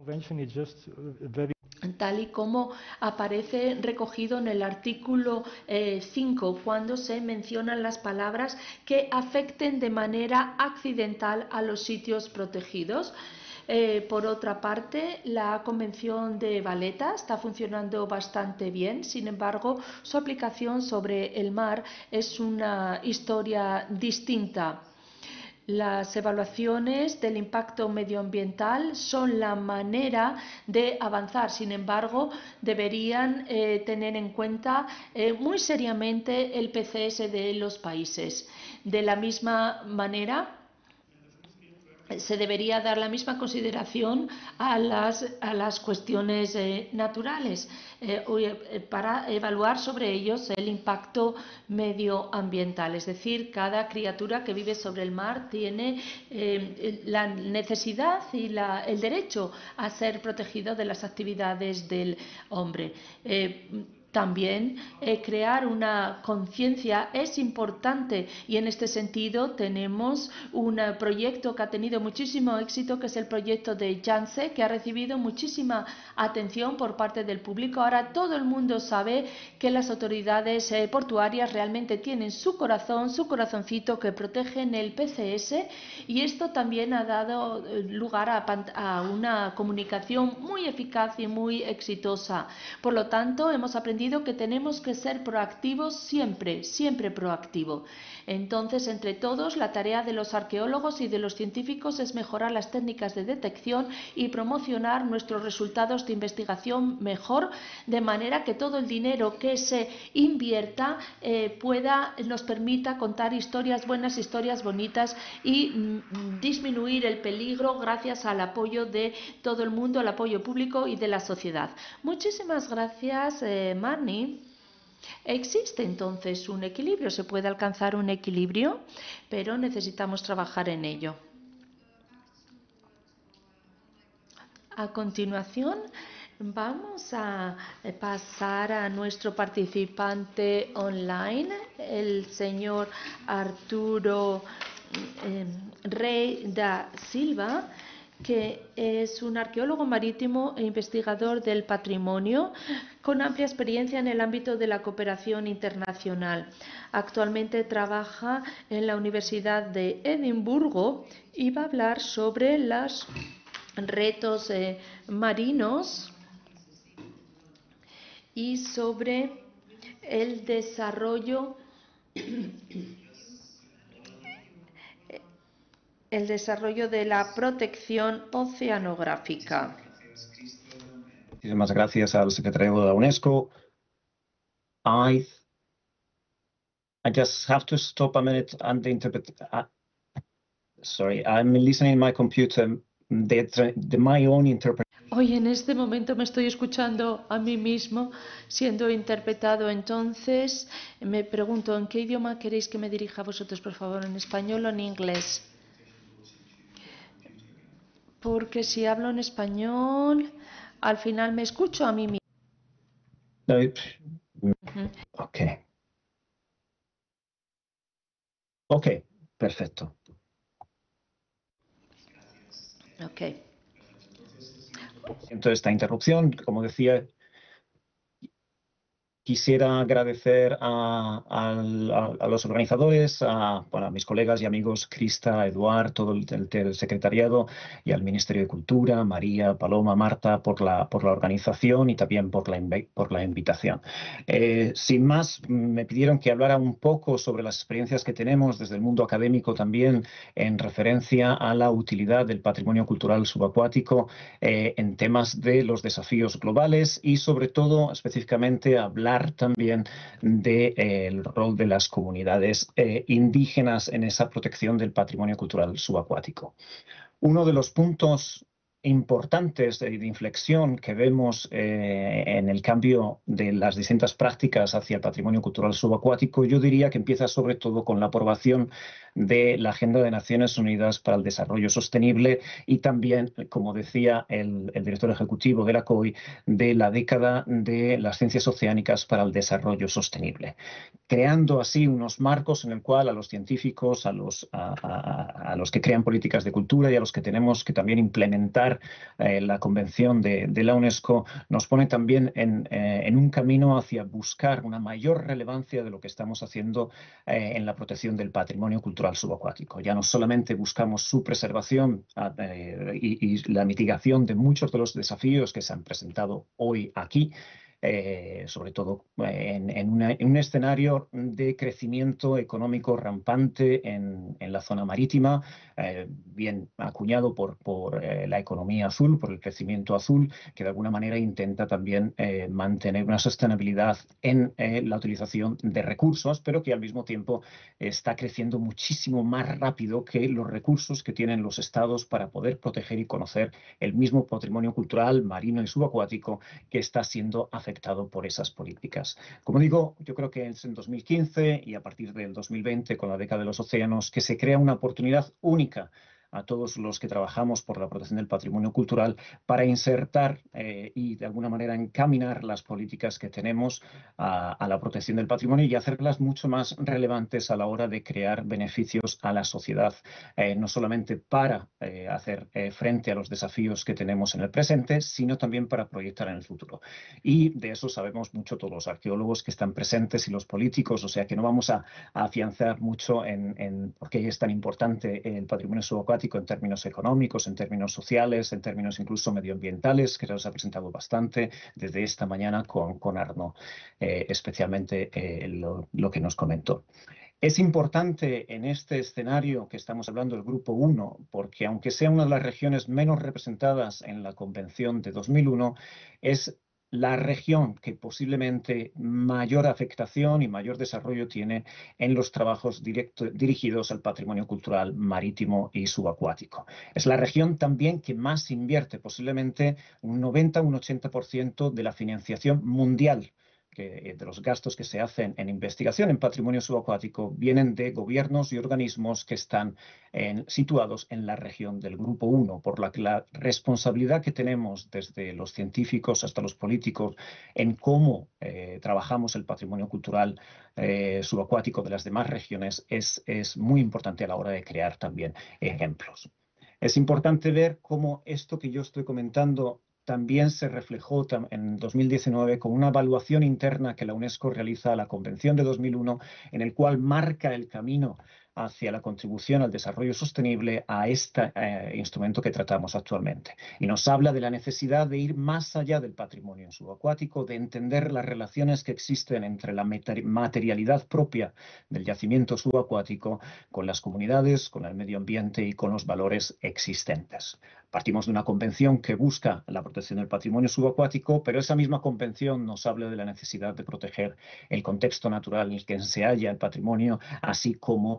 tal y como aparece recogido en el artículo 5, cuando se mencionan las palabras que afecten de manera accidental a los sitios protegidos. Por otra parte, la Convención de Valeta está funcionando bastante bien. Sin embargo, su aplicación sobre el mar es una historia distinta. Las evaluaciones del impacto medioambiental son la manera de avanzar. Sin embargo, deberían tener en cuenta muy seriamente el PCS de los países. De la misma manera, se debería dar la misma consideración a las cuestiones naturales para evaluar sobre ellos el impacto medioambiental. Es decir, cada criatura que vive sobre el mar tiene la necesidad y el derecho a ser protegido de las actividades del hombre. También crear una conciencia es importante, y en este sentido tenemos un proyecto que ha tenido muchísimo éxito, que es el proyecto de Yangtze, que ha recibido muchísima atención por parte del público. Ahora todo el mundo sabe que las autoridades portuarias realmente tienen su corazoncito que protegen el PCS, y esto también ha dado lugar a una comunicación muy eficaz y muy exitosa. Por lo tanto, hemos aprendido que tenemos que ser proactivos siempre, siempre proactivo. Entonces, entre todos, la tarea de los arqueólogos y de los científicos es mejorar las técnicas de detección y promocionar nuestros resultados de investigación mejor, de manera que todo el dinero que se invierta nos permita contar historias buenas, historias bonitas y disminuir el peligro gracias al apoyo de todo el mundo, al apoyo público y de la sociedad. Muchísimas gracias, Marnie. Existe entonces un equilibrio, se puede alcanzar un equilibrio, pero necesitamos trabajar en ello. A continuación, vamos a pasar a nuestro participante online, el señor Arturo Rey da Silva, que es un arqueólogo marítimo e investigador del patrimonio con amplia experiencia en el ámbito de la cooperación internacional. Actualmente trabaja en la Universidad de Edimburgo y va a hablar sobre los retos marinos y sobre el desarrollo de la protección oceanográfica. Muchísimas gracias al secretario de la UNESCO. I just have to stop a minute and interpret. Sorry, I'm listening to my computer. My own interpretation. Hoy en este momento me estoy escuchando a mí mismo siendo interpretado. Entonces me pregunto, ¿en qué idioma queréis que me dirija a vosotros, por favor? ¿En español o en inglés? Porque si hablo en español, al final me escucho a mí mismo. Okay. Ok, perfecto. Ok. Siento esta interrupción, como decía. Quisiera agradecer a los organizadores, bueno, a mis colegas y amigos Krista, Eduard, todo el secretariado y al Ministerio de Cultura, María, Paloma, Marta, por la organización y también por la invitación. Sin más, me pidieron que hablara un poco sobre las experiencias que tenemos desde el mundo académico también en referencia a la utilidad del patrimonio cultural subacuático en temas de los desafíos globales y sobre todo específicamente hablar también del rol de las comunidades indígenas en esa protección del patrimonio cultural subacuático. Uno de los puntos importantes de inflexión que vemos en el cambio de las distintas prácticas hacia el patrimonio cultural subacuático, yo diría que empieza sobre todo con la aprobación de la Agenda de Naciones Unidas para el Desarrollo Sostenible y también, como decía el director ejecutivo de la COI, de la década de las ciencias oceánicas para el desarrollo sostenible, creando así unos marcos en el cual a los científicos, a los que crean políticas de cultura y a los que tenemos que también implementar la Convención de la UNESCO, nos pone también en un camino hacia buscar una mayor relevancia de lo que estamos haciendo en la protección del patrimonio cultural subacuático. Ya no solamente buscamos su preservación y la mitigación de muchos de los desafíos que se han presentado hoy aquí, sobre todo en un escenario de crecimiento económico rampante en la zona marítima, bien acuñado por la economía azul, por el crecimiento azul, que de alguna manera intenta también mantener una sostenibilidad en la utilización de recursos, pero que al mismo tiempo está creciendo muchísimo más rápido que los recursos que tienen los estados para poder proteger y conocer el mismo patrimonio cultural marino y subacuático que está siendo afectado por esas políticas. Como digo, yo creo que es en 2015 y a partir del 2020, con la década de los océanos, que se crea una oportunidad única a todos los que trabajamos por la protección del patrimonio cultural para insertar y de alguna manera encaminar las políticas que tenemos a la protección del patrimonio y hacerlas mucho más relevantes a la hora de crear beneficios a la sociedad, no solamente para hacer frente a los desafíos que tenemos en el presente, sino también para proyectar en el futuro. Y de eso sabemos mucho todos los arqueólogos que están presentes y los políticos, o sea que no vamos a afianzar mucho en por qué es tan importante el patrimonio subacuático en términos económicos, en términos sociales, en términos incluso medioambientales, que se nos ha presentado bastante desde esta mañana con Arno, especialmente lo que nos comentó. Es importante en este escenario que estamos hablando del Grupo 1, porque aunque sea una de las regiones menos representadas en la Convención de 2001, es la región que posiblemente mayor afectación y mayor desarrollo tiene en los trabajos dirigidos al patrimonio cultural marítimo y subacuático. Es la región también que más invierte, posiblemente un 90 o un 80% de la financiación mundial de los gastos que se hacen en investigación en patrimonio subacuático vienen de gobiernos y organismos que están situados en la región del Grupo 1, por la que la responsabilidad que tenemos desde los científicos hasta los políticos en cómo trabajamos el patrimonio cultural subacuático de las demás regiones es muy importante a la hora de crear también ejemplos. Es importante ver cómo esto que yo estoy comentando también se reflejó en 2019 con una evaluación interna que la UNESCO realiza a la Convención de 2001, en el cual marca el camino hacia la contribución al desarrollo sostenible a este instrumento que tratamos actualmente. Y nos habla de la necesidad de ir más allá del patrimonio subacuático, de entender las relaciones que existen entre la materialidad propia del yacimiento subacuático con las comunidades, con el medio ambiente y con los valores existentes. Partimos de una convención que busca la protección del patrimonio subacuático, pero esa misma convención nos habla de la necesidad de proteger el contexto natural en el que se halla el patrimonio, así como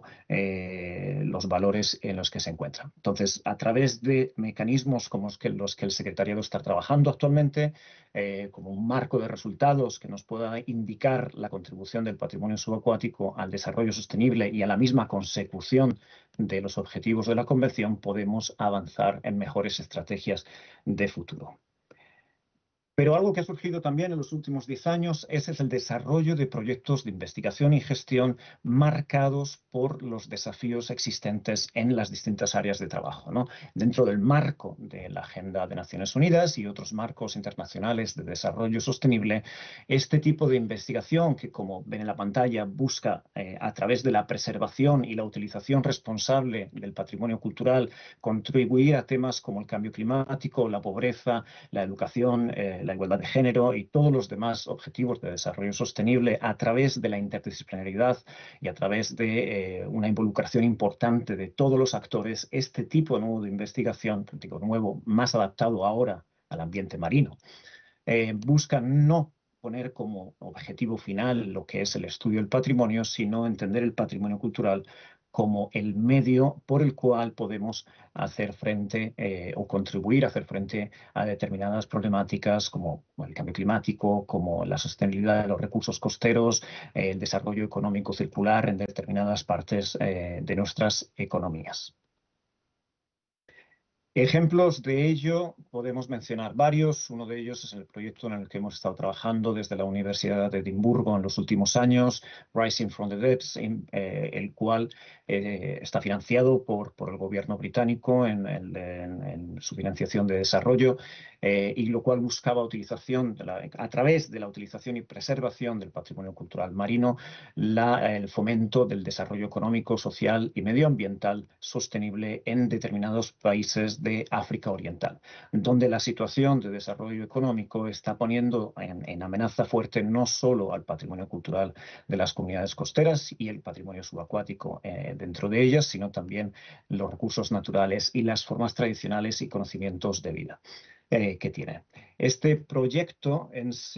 los valores en los que se encuentra. Entonces, a través de mecanismos como los que el secretariado está trabajando actualmente, como un marco de resultados que nos pueda indicar la contribución del patrimonio subacuático al desarrollo sostenible y a la misma consecución de los objetivos de la Convención, podemos avanzar en mejores estrategias de futuro. Pero algo que ha surgido también en los últimos 10 años es el desarrollo de proyectos de investigación y gestión marcados por los desafíos existentes en las distintas áreas de trabajo, ¿no? Dentro del marco de la Agenda de Naciones Unidas y otros marcos internacionales de desarrollo sostenible, este tipo de investigación que, como ven en la pantalla, busca a través de la preservación y la utilización responsable del patrimonio cultural contribuir a temas como el cambio climático, la pobreza, la educación, la igualdad de género y todos los demás objetivos de desarrollo sostenible a través de la interdisciplinaridad y a través de una involucración importante de todos los actores. Este tipo nuevo de investigación, digo nuevo, más adaptado ahora al ambiente marino, busca no poner como objetivo final lo que es el estudio del patrimonio, sino entender el patrimonio cultural como el medio por el cual podemos hacer frente o contribuir a hacer frente a determinadas problemáticas como el cambio climático, como la sostenibilidad de los recursos costeros, el desarrollo económico circular en determinadas partes de nuestras economías. Ejemplos de ello podemos mencionar varios. Uno de ellos es el proyecto en el que hemos estado trabajando desde la Universidad de Edimburgo en los últimos años, Rising from the Depths, el cual está financiado por el gobierno británico en su financiación de desarrollo y lo cual buscaba a través de la utilización y preservación del patrimonio cultural marino, el fomento del desarrollo económico, social y medioambiental sostenible en determinados países de África Oriental, donde la situación de desarrollo económico está poniendo en amenaza fuerte no solo al patrimonio cultural de las comunidades costeras y el patrimonio subacuático dentro de ellas, sino también los recursos naturales y las formas tradicionales y conocimientos de vida que tiene. Este proyecto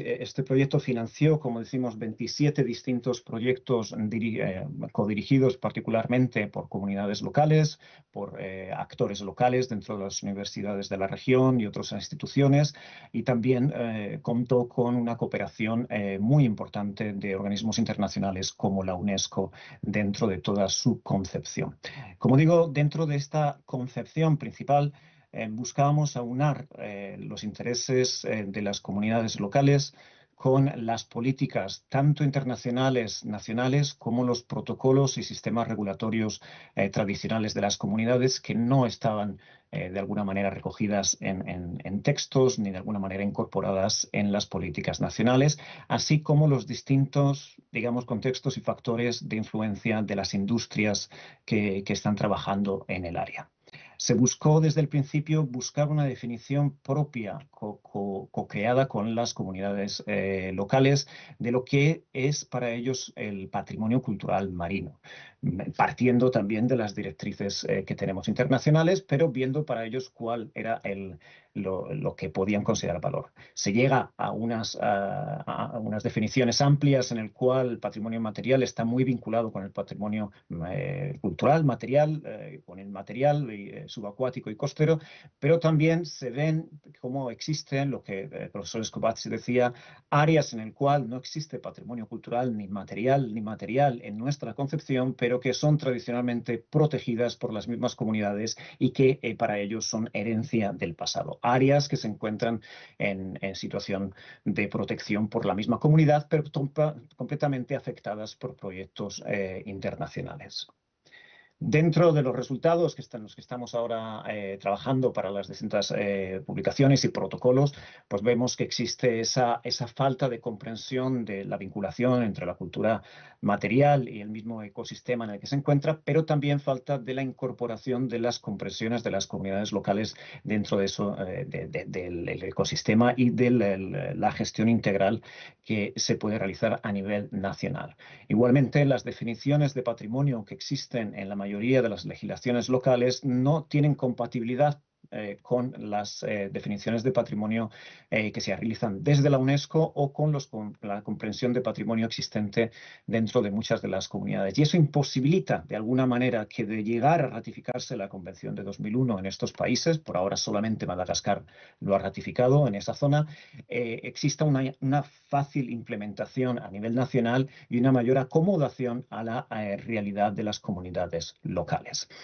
financió, como decimos, 27 distintos proyectos codirigidos particularmente por comunidades locales, por actores locales dentro de las universidades de la región y otras instituciones, y también contó con una cooperación muy importante de organismos internacionales como la UNESCO dentro de toda su concepción. Como digo, dentro de esta concepción principal, buscábamos aunar los intereses de las comunidades locales con las políticas tanto internacionales, nacionales, como los protocolos y sistemas regulatorios tradicionales de las comunidades que no estaban de alguna manera recogidas en textos ni de alguna manera incorporadas en las políticas nacionales, así como los distintos, digamos, contextos y factores de influencia de las industrias que están trabajando en el área. Se buscó desde el principio buscar una definición propia, co-creada con las comunidades locales de lo que es para ellos el patrimonio cultural marino, partiendo también de las directrices que tenemos internacionales, pero viendo para ellos cuál era lo que podían considerar valor. Se llega a unas definiciones amplias en el cual el patrimonio material está muy vinculado con el patrimonio cultural, material, con el material subacuático y costero, pero también se ven cómo existen, lo que el profesor Scobazzi decía, áreas en el cual no existe patrimonio cultural ni material en nuestra concepción, pero que son tradicionalmente protegidas por las mismas comunidades y que para ellos son herencia del pasado. Áreas que se encuentran en situación de protección por la misma comunidad, pero completamente afectadas por proyectos internacionales. Dentro de los resultados los que estamos ahora trabajando para las distintas publicaciones y protocolos, pues vemos que existe esa falta de comprensión de la vinculación entre la cultura material y el mismo ecosistema en el que se encuentra, pero también falta de la incorporación de las comprensiones de las comunidades locales dentro de eso, del ecosistema y de la gestión integral que se puede realizar a nivel nacional. Igualmente, las definiciones de patrimonio que existen en la mayoría de las legislaciones locales no tienen compatibilidad con las definiciones de patrimonio que se realizan desde la UNESCO o con la comprensión de patrimonio existente dentro de muchas de las comunidades. Y eso imposibilita de alguna manera que de llegar a ratificarse la Convención de 2001 en estos países, por ahora solamente Madagascar lo ha ratificado en esa zona, exista una fácil implementación a nivel nacional y una mayor acomodación a la realidad de las comunidades locales.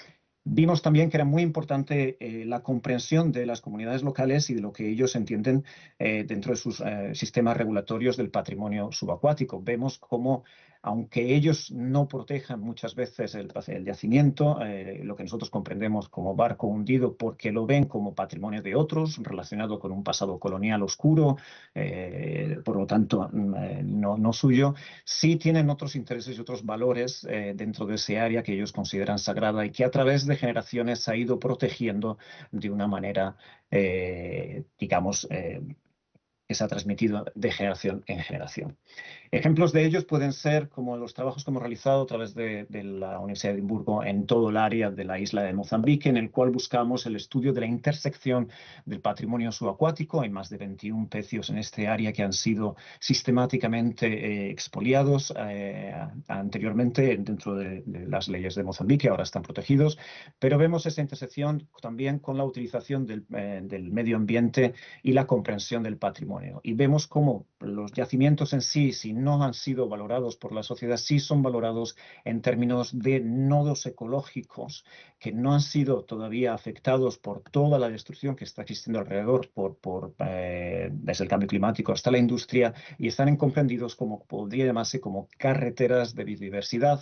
Vimos también que era muy importante la comprensión de las comunidades locales y de lo que ellos entienden dentro de sus sistemas regulatorios del patrimonio subacuático. Vemos cómo, aunque ellos no protejan muchas veces el yacimiento, lo que nosotros comprendemos como barco hundido, porque lo ven como patrimonio de otros, relacionado con un pasado colonial oscuro, por lo tanto no suyo, sí tienen otros intereses y otros valores dentro de ese área que ellos consideran sagrada y que a través de generaciones se ha ido protegiendo de una manera, digamos, que se ha transmitido de generación en generación. Ejemplos de ellos pueden ser como los trabajos que hemos realizado a través de la Universidad de Edimburgo en todo el área de la isla de Mozambique, en el cual buscamos el estudio de la intersección del patrimonio subacuático. Hay más de 21 pecios en este área que han sido sistemáticamente expoliados anteriormente dentro de las leyes de Mozambique, ahora están protegidos, pero vemos esa intersección también con la utilización del medio ambiente y la comprensión del patrimonio. Y vemos cómo los yacimientos en sí, si no han sido valorados por la sociedad, sí son valorados en términos de nodos ecológicos que no han sido todavía afectados por toda la destrucción que está existiendo alrededor desde el cambio climático hasta la industria, y están comprendidos como, podría llamarse, como carreteras de biodiversidad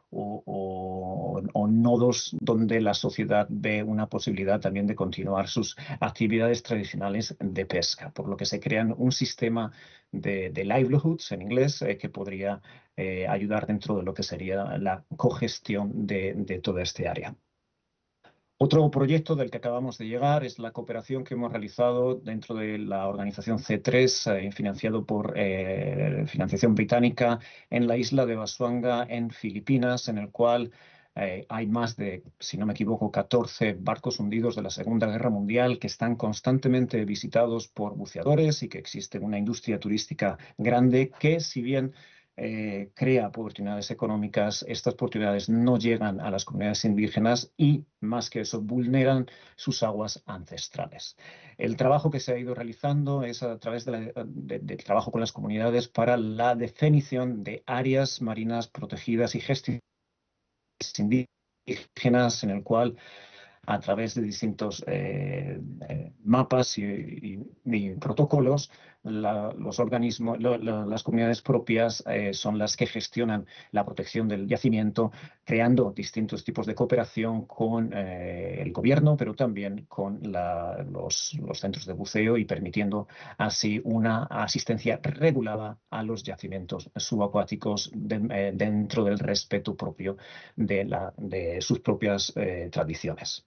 o nodos donde la sociedad ve una posibilidad también de continuar sus actividades tradicionales de pesca, por lo que se crean un sistema de livelihoods en inglés que podría ayudar dentro de lo que sería la cogestión de toda este área. Otro proyecto del que acabamos de llegar es la cooperación que hemos realizado dentro de la organización C3, financiado por financiación británica, en la isla de Basuanga, en Filipinas, en el cual hay más de, si no me equivoco, 14 barcos hundidos de la Segunda Guerra Mundial que están constantemente visitados por buceadores y que existe una industria turística grande que, si bien crea oportunidades económicas, estas oportunidades no llegan a las comunidades indígenas y, más que eso, vulneran sus aguas ancestrales. El trabajo que se ha ido realizando es a través del trabajo con las comunidades para la definición de áreas marinas protegidas y gestionadas indígenas, en el cual, a través de distintos mapas y protocolos, los organismos, las comunidades propias son las que gestionan la protección del yacimiento, creando distintos tipos de cooperación con el gobierno, pero también con los centros de buceo, y permitiendo así una asistencia regulada a los yacimientos subacuáticos dentro del respeto propio de sus propias tradiciones.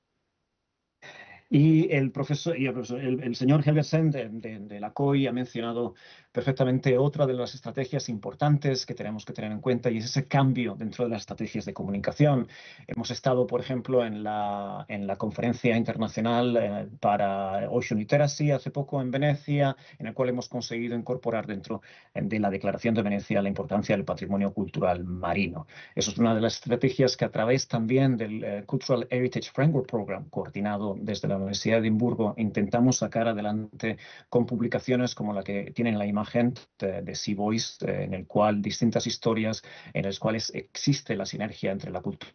Y el señor Helgersen de la COI ha mencionado perfectamente otra de las estrategias importantes que tenemos que tener en cuenta, y es ese cambio dentro de las estrategias de comunicación. Hemos estado, por ejemplo, en la conferencia internacional para Ocean Literacy hace poco en Venecia, en el cual hemos conseguido incorporar dentro de la Declaración de Venecia la importancia del patrimonio cultural marino. Eso es una de las estrategias que, a través también del Cultural Heritage Framework Program, coordinado desde la Universidad de Edimburgo, intentamos sacar adelante con publicaciones como la que tienen la imagen de Sea Voice, en el cual distintas historias en las cuales existe la sinergia entre la cultura,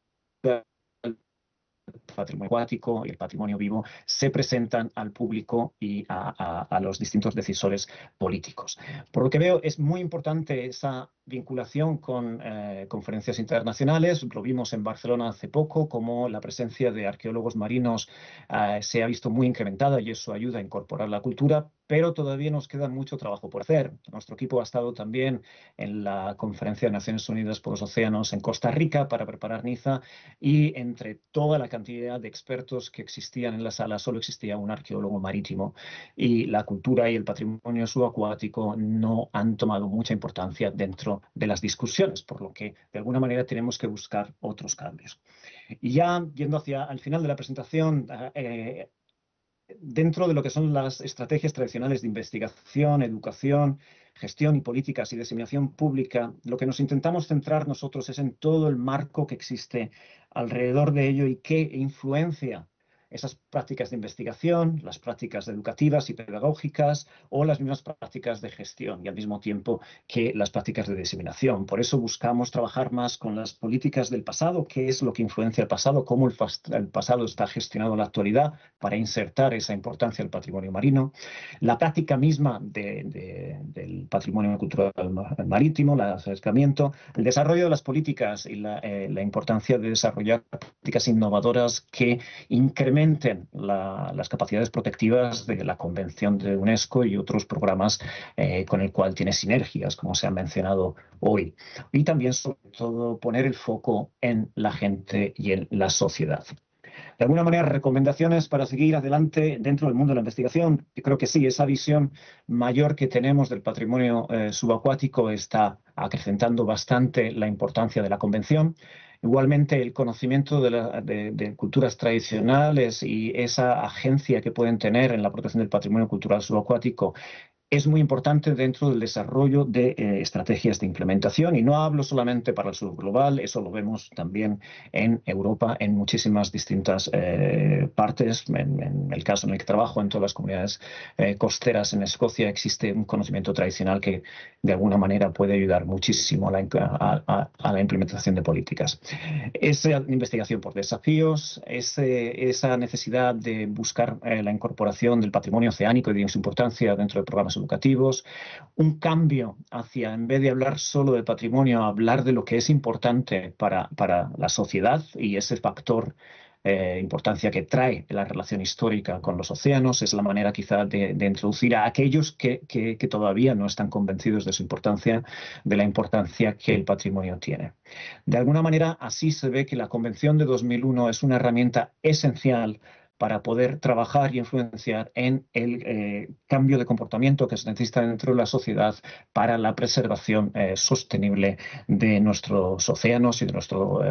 el patrimonio acuático y el patrimonio vivo, se presentan al público y a los distintos decisores políticos. Por lo que veo, es muy importante esa vinculación con conferencias internacionales. Lo vimos en Barcelona hace poco, como la presencia de arqueólogos marinos se ha visto muy incrementada, y eso ayuda a incorporar la cultura, pero todavía nos queda mucho trabajo por hacer. Nuestro equipo ha estado también en la Conferencia de Naciones Unidas por los Océanos en Costa Rica para preparar Niza, y entre toda la cantidad de expertos que existían en la sala solo existía un arqueólogo marítimo, y la cultura y el patrimonio subacuático no han tomado mucha importancia dentro de las discusiones, por lo que de alguna manera tenemos que buscar otros cambios. Y ya yendo hacia el final de la presentación, dentro de lo que son las estrategias tradicionales de investigación, educación, gestión y políticas y diseminación pública, lo que nos intentamos centrar nosotros es en todo el marco que existe alrededor de ello y qué influencia esas prácticas de investigación, las prácticas educativas y pedagógicas o las mismas prácticas de gestión y al mismo tiempo que las prácticas de diseminación. Por eso buscamos trabajar más con las políticas del pasado, qué es lo que influencia el pasado, cómo el pasado está gestionado en la actualidad para insertar esa importancia del patrimonio marino, la práctica misma del patrimonio cultural marítimo, el acercamiento, el desarrollo de las políticas y la importancia de desarrollar prácticas innovadoras que incrementen las capacidades protectivas de la Convención de UNESCO y otros programas con el cual tiene sinergias, como se ha mencionado hoy. Y también, sobre todo, poner el foco en la gente y en la sociedad. De alguna manera, recomendaciones para seguir adelante dentro del mundo de la investigación. Yo creo que sí, esa visión mayor que tenemos del patrimonio subacuático está acrecentando bastante la importancia de la Convención. Igualmente, el conocimiento de culturas tradicionales y esa agencia que pueden tener en la protección del patrimonio cultural subacuático es muy importante dentro del desarrollo de estrategias de implementación, y no hablo solamente para el sur global, eso lo vemos también en Europa, en muchísimas distintas partes. En el caso en el que trabajo, en todas las comunidades costeras en Escocia, existe un conocimiento tradicional que de alguna manera puede ayudar muchísimo a la implementación de políticas. Esa investigación por desafíos, esa necesidad de buscar la incorporación del patrimonio oceánico y de su importancia dentro de programas educativos, un cambio hacia, en vez de hablar solo del patrimonio, hablar de lo que es importante para la sociedad y ese factor importancia que trae la relación histórica con los océanos. Es la manera quizá de introducir a aquellos que todavía no están convencidos de su importancia, de la importancia que el patrimonio tiene. De alguna manera, así se ve que la Convención de 2001 es una herramienta esencial para poder trabajar y influenciar en el cambio de comportamiento que se necesita dentro de la sociedad para la preservación sostenible de nuestros océanos y de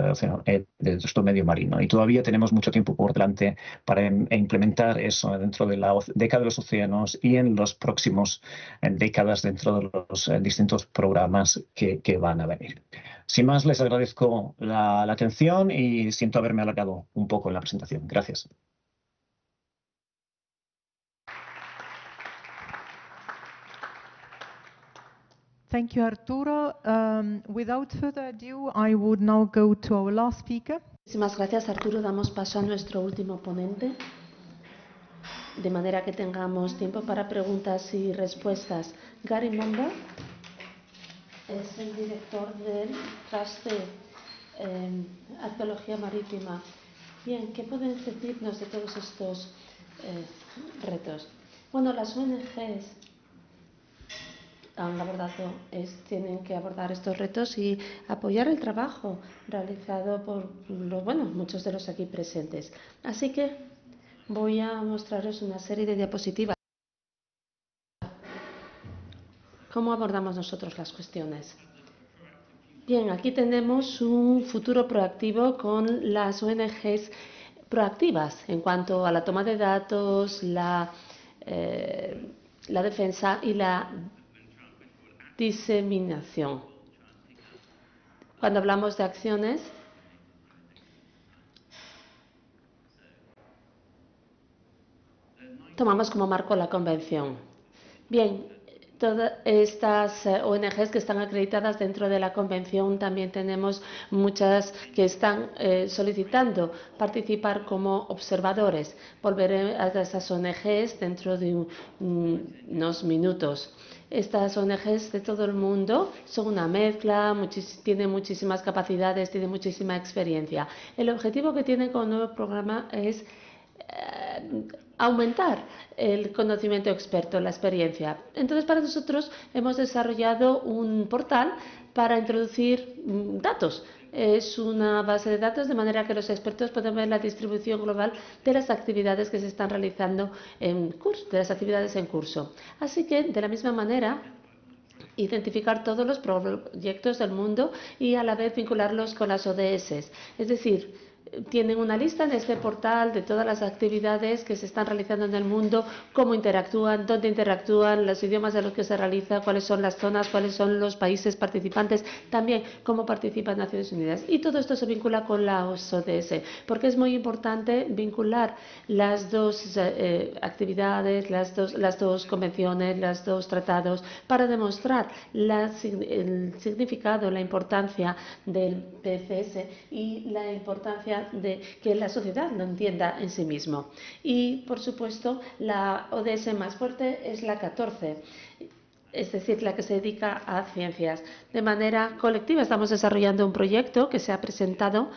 nuestro medio marino. Y todavía tenemos mucho tiempo por delante para implementar eso dentro de la década de los océanos y en las próximas décadas dentro de los distintos programas que van a venir. Sin más, les agradezco la atención y siento haberme alargado un poco en la presentación. Gracias. Thank you, Arturo. Without further ado, I would now go to our last speaker. Muchísimas gracias, Arturo. Damos paso a nuestro último ponente, de manera que tengamos tiempo para preguntas y respuestas. Gary Mumba es el director del Trust de Arqueología Marítima. Bien, ¿qué pueden decirnos de todos estos retos? Bueno, las ONGs tienen que abordar estos retos y apoyar el trabajo realizado por muchos de los aquí presentes. Así que voy a mostraros una serie de diapositivas. ¿Cómo abordamos nosotros las cuestiones? Bien, aquí tenemos un futuro proactivo con las ONGs proactivas en cuanto a la toma de datos, la defensa y la diseminación. Cuando hablamos de acciones, tomamos como marco la Convención. Bien, todas estas ONGs que están acreditadas dentro de la Convención, también tenemos muchas que están solicitando participar como observadores. Volveré a estas ONGs dentro de unos minutos. Estas ONGs de todo el mundo son una mezcla, tienen muchísimas capacidades, tienen muchísima experiencia. El objetivo que tienen con el nuevo programa es aumentar el conocimiento experto, la experiencia. Entonces, para nosotros hemos desarrollado un portal para introducir datos. Es una base de datos de manera que los expertos pueden ver la distribución global de las actividades que se están realizando en curso, de las actividades en curso. Así que, de la misma manera, identificar todos los proyectos del mundo y a la vez vincularlos con las ODS. Es decir, tienen una lista en este portal de todas las actividades que se están realizando en el mundo, cómo interactúan, dónde interactúan, los idiomas de los que se realiza, cuáles son las zonas, cuáles son los países participantes, también cómo participan Naciones Unidas. Y todo esto se vincula con la ODS, porque es muy importante vincular las dos actividades, las dos convenciones, los dos tratados, para demostrar el significado, la importancia del PCS y la importancia de que la sociedad lo entienda en sí mismo. Y, por supuesto, la ODS más fuerte es la 14. Es decir, la que se dedica a ciencias. De manera colectiva estamos desarrollando un proyecto que se ha presentado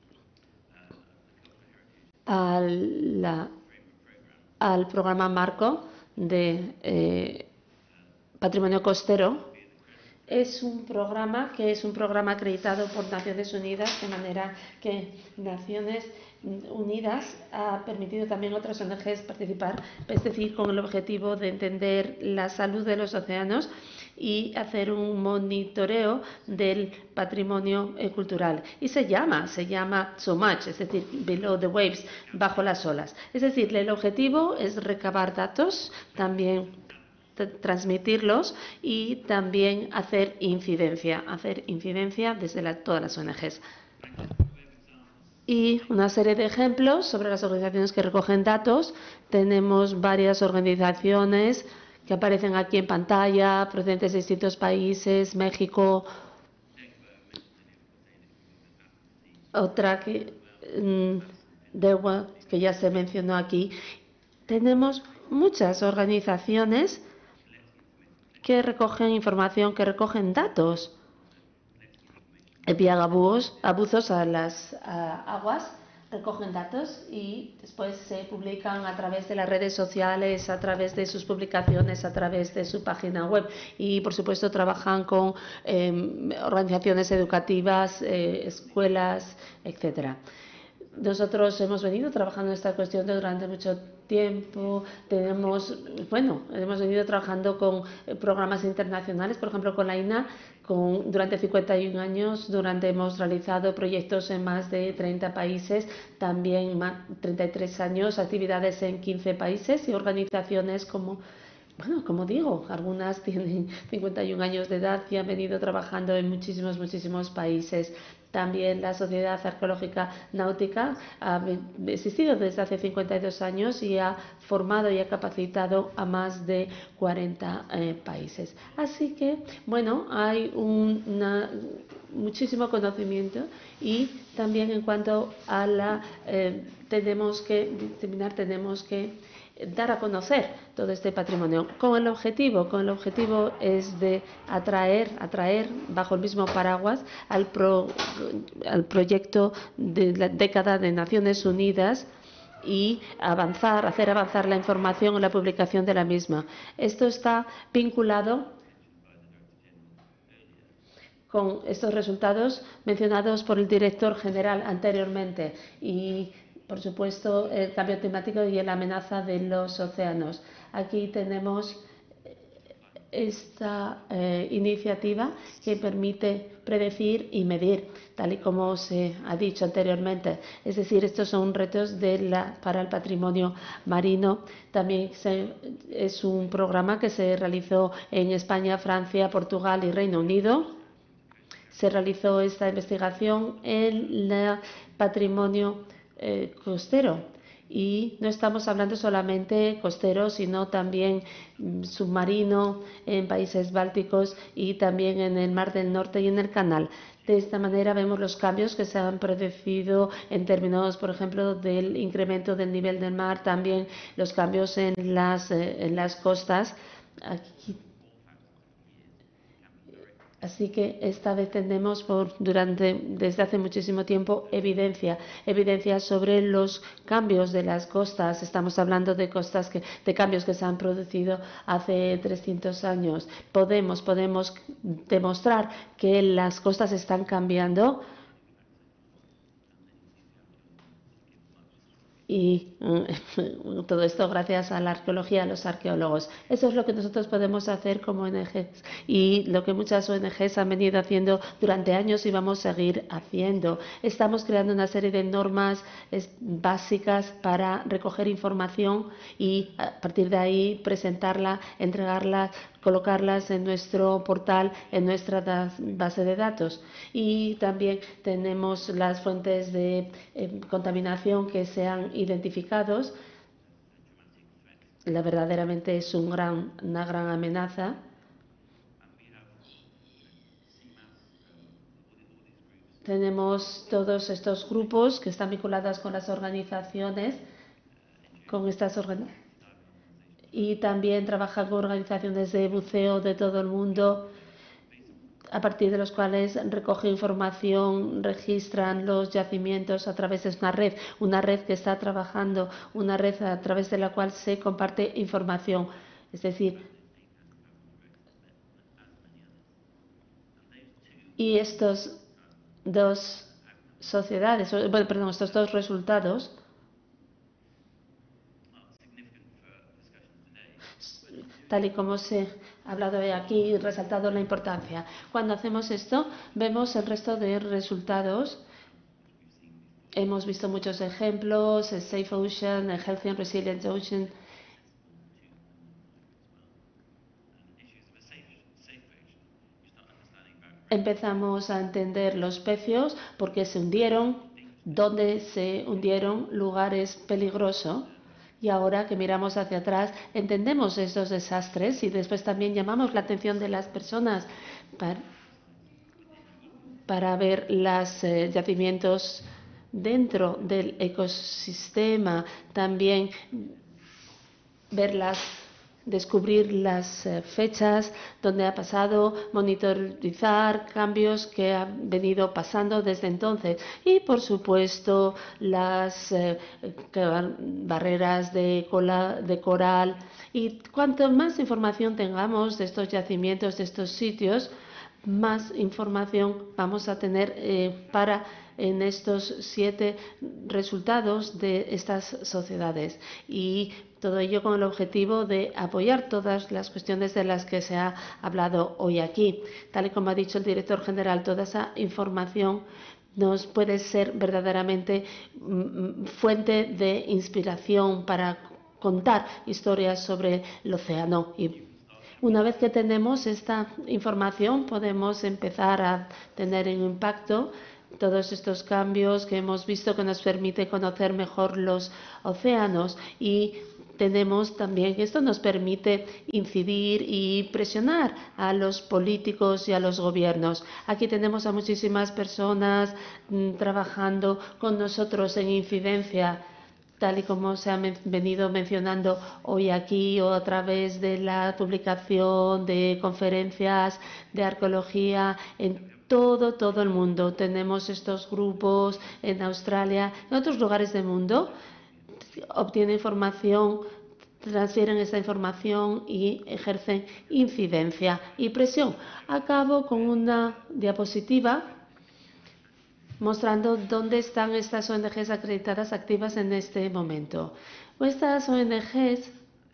al programa marco de patrimonio costero. Es un programa acreditado por Naciones Unidas, de manera que Naciones Unidas ha permitido también a otras ONGs participar, es decir, con el objetivo de entender la salud de los océanos y hacer un monitoreo del patrimonio cultural. Y se llama So Much, es decir, Below the Waves, bajo las olas. Es decir, el objetivo es recabar datos, también transmitirlos y también hacer incidencia desde todas las ONGs. Y una serie de ejemplos sobre las organizaciones que recogen datos. Tenemos varias organizaciones que aparecen aquí en pantalla, procedentes de distintos países, México, otra que DEWA, que ya se mencionó aquí. Tenemos muchas organizaciones que recogen información, que recogen datos, envían abuzos a las aguas, recogen datos y después se publican a través de las redes sociales, a través de sus publicaciones, a través de su página web y, por supuesto, trabajan con organizaciones educativas, escuelas, etcétera. Nosotros hemos venido trabajando en esta cuestión durante mucho tiempo. Hemos venido trabajando con programas internacionales, por ejemplo, con la INA, durante 51 años. Hemos realizado proyectos en más de 30 países, también 33 años, actividades en 15 países y organizaciones como digo, algunas tienen 51 años de edad y han venido trabajando en muchísimos países. También la Sociedad Arqueológica Náutica ha existido desde hace 52 años y ha formado y ha capacitado a más de 40 países. Así que, hay muchísimo conocimiento y también en cuanto a tenemos que diseminar, tenemos que dar a conocer todo este patrimonio con el objetivo es de atraer bajo el mismo paraguas al proyecto de la década de Naciones Unidas y hacer avanzar la información en la publicación de la misma. Esto está vinculado con estos resultados mencionados por el director general anteriormente y, por supuesto, el cambio climático y la amenaza de los océanos. Aquí tenemos esta iniciativa que permite predecir y medir, tal y como se ha dicho anteriormente. Es decir, estos son retos para el patrimonio marino. También es un programa que se realizó en España, Francia, Portugal y Reino Unido. Se realizó esta investigación en el patrimonio costero y no estamos hablando solamente costero, sino también submarino en países bálticos y también en el Mar del Norte y en el Canal. De esta manera vemos los cambios que se han producido en términos, por ejemplo, del incremento del nivel del mar, también los cambios en las costas. Así que esta vez tenemos desde hace muchísimo tiempo evidencia sobre los cambios de las costas. Estamos hablando de cambios que se han producido hace 300 años. Podemos demostrar que las costas están cambiando Y todo esto gracias a la arqueología, a los arqueólogos. Eso es lo que nosotros podemos hacer como ONGs y lo que muchas ONGs han venido haciendo durante años y vamos a seguir haciendo. Estamos creando una serie de normas básicas para recoger información y a partir de ahí presentarla, entregarla, colocarlas en nuestro portal, en nuestra base de datos. Y también tenemos las fuentes de contaminación que se han identificados. Verdaderamente es una gran amenaza. Tenemos todos estos grupos que están vinculados con las organizaciones, y también trabajan con organizaciones de buceo de todo el mundo, a partir de los cuales recogen información, registran los yacimientos a través de una red que está trabajando, una red a través de la cual se comparte información. Es decir, y estos dos sociedades, estos dos resultados tal y como se ha hablado hoy aquí, resaltado la importancia. Cuando hacemos esto, vemos el resto de resultados. Hemos visto muchos ejemplos, el Safe Ocean, el Healthy and Resilient Ocean. Empezamos a entender los pecios, por qué se hundieron, dónde se hundieron, lugares peligrosos. Y ahora que miramos hacia atrás, entendemos estos desastres y después también llamamos la atención de las personas para ver los yacimientos dentro del ecosistema, también descubrir las fechas donde ha pasado, monitorizar cambios que han venido pasando desde entonces y, por supuesto, las barreras de coral. Y cuanto más información tengamos de estos yacimientos, de estos sitios, más información vamos a tener en estos 7 resultados de estas sociedades. Y todo ello con el objetivo de apoyar todas las cuestiones de las que se ha hablado hoy aquí. Tal y como ha dicho el director general, toda esa información nos puede ser verdaderamente fuente de inspiración para contar historias sobre el océano. Y una vez que tenemos esta información, podemos empezar a tener un impacto. Todos estos cambios que hemos visto que nos permite conocer mejor los océanos y tenemos también, esto nos permite incidir y presionar a los políticos y a los gobiernos. Aquí tenemos a muchísimas personas trabajando con nosotros en incidencia, tal y como se ha venido mencionando hoy aquí o a través de la publicación de conferencias de arqueología en todo el mundo. Tenemos estos grupos en Australia, en otros lugares del mundo. Obtienen información, transfieren esta información y ejercen incidencia y presión. Acabo con una diapositiva mostrando dónde están estas ONGs acreditadas activas en este momento. Estas ONGs,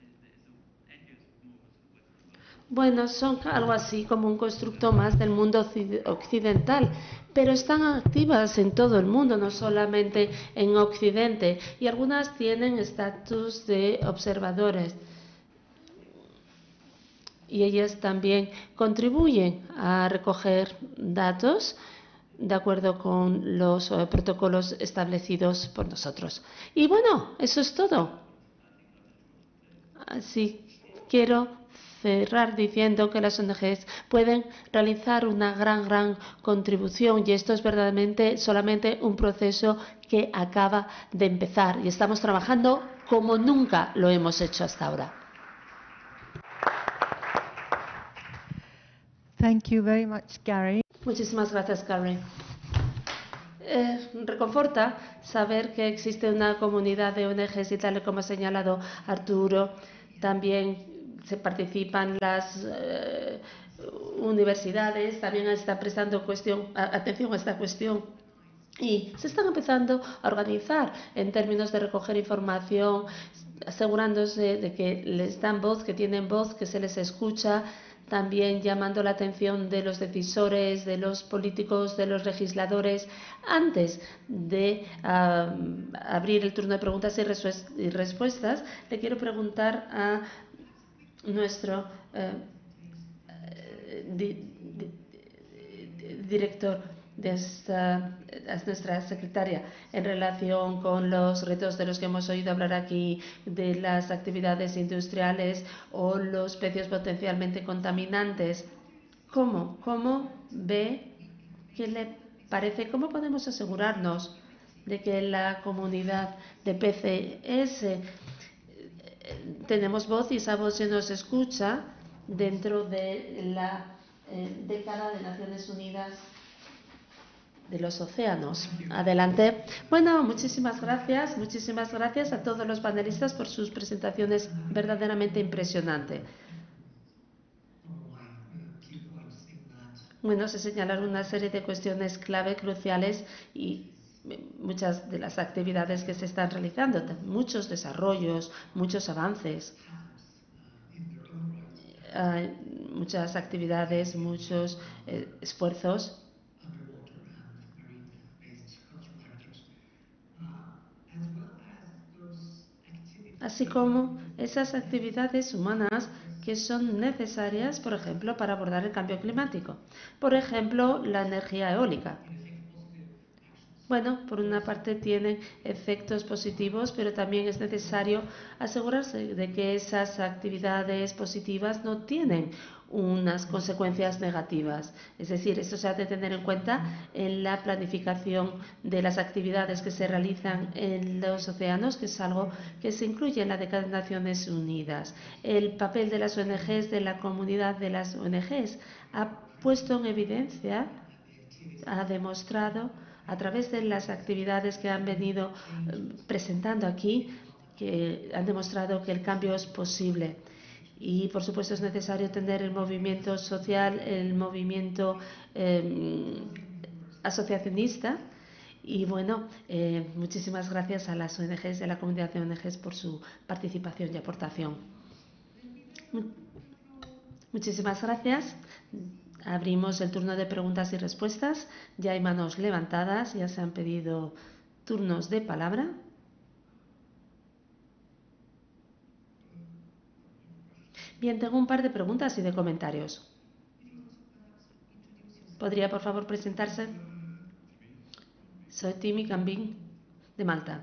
bueno, son algo así como un constructo más del mundo occidental, pero están activas en todo el mundo, no solamente en Occidente, y algunas tienen estatus de observadores. Y ellas también contribuyen a recoger datos de acuerdo con los protocolos establecidos por nosotros. Y bueno, eso es todo. Así quiero cerrar diciendo que las ONGs pueden realizar una gran contribución y esto es verdaderamente solamente un proceso que acaba de empezar y estamos trabajando como nunca lo hemos hecho hasta ahora. Thank you very much, Gary. Muchísimas gracias, Gary. Reconforta saber que existe una comunidad de ONGs y tal como ha señalado Arturo, también se participan las universidades, también están prestando atención a esta cuestión Y se están empezando a organizar en términos de recoger información, asegurándose de que les dan voz, que tienen voz, que se les escucha, también llamando la atención de los decisores, de los políticos, de los legisladores. Antes de abrir el turno de preguntas y respuestas, le quiero preguntar a nuestro director a nuestra secretaria en relación con los retos de los que hemos oído hablar aquí, de las actividades industriales o los precios potencialmente contaminantes. ¿Cómo ve? ¿Qué le parece? ¿Cómo podemos asegurarnos de que la comunidad de PCS tenemos voz y esa voz se nos escucha dentro de la década de Naciones Unidas de los océanos? Adelante. Bueno, muchísimas gracias a todos los panelistas por sus presentaciones verdaderamente impresionantes. Bueno, se señalaron una serie de cuestiones clave, cruciales y muchas de las actividades que se están realizando, muchos desarrollos, muchos avances, muchas actividades, muchos esfuerzos. Así como esas actividades humanas que son necesarias, por ejemplo, para abordar el cambio climático. Por ejemplo, la energía eólica. Bueno, por una parte tienen efectos positivos, pero también es necesario asegurarse de que esas actividades positivas no tienen unas consecuencias negativas. Es decir, esto se ha de tener en cuenta en la planificación de las actividades que se realizan en los océanos, que es algo que se incluye en la década de Naciones Unidas. El papel de las ONGs, de la comunidad de las ONGs, ha puesto en evidencia, ha demostrado a través de las actividades que han venido presentando aquí, que han demostrado que el cambio es posible. Y, por supuesto, es necesario tener el movimiento social, el movimiento asociacionista. Y, bueno, muchísimas gracias a las ONGs, a la comunidad de ONGs por su participación y aportación. Muchísimas gracias. Abrimos el turno de preguntas y respuestas. Ya hay manos levantadas, ya se han pedido turnos de palabra. Bien, tengo un par de preguntas y de comentarios. ¿Podría, por favor, presentarse? Soy Timi Gambin, de Malta.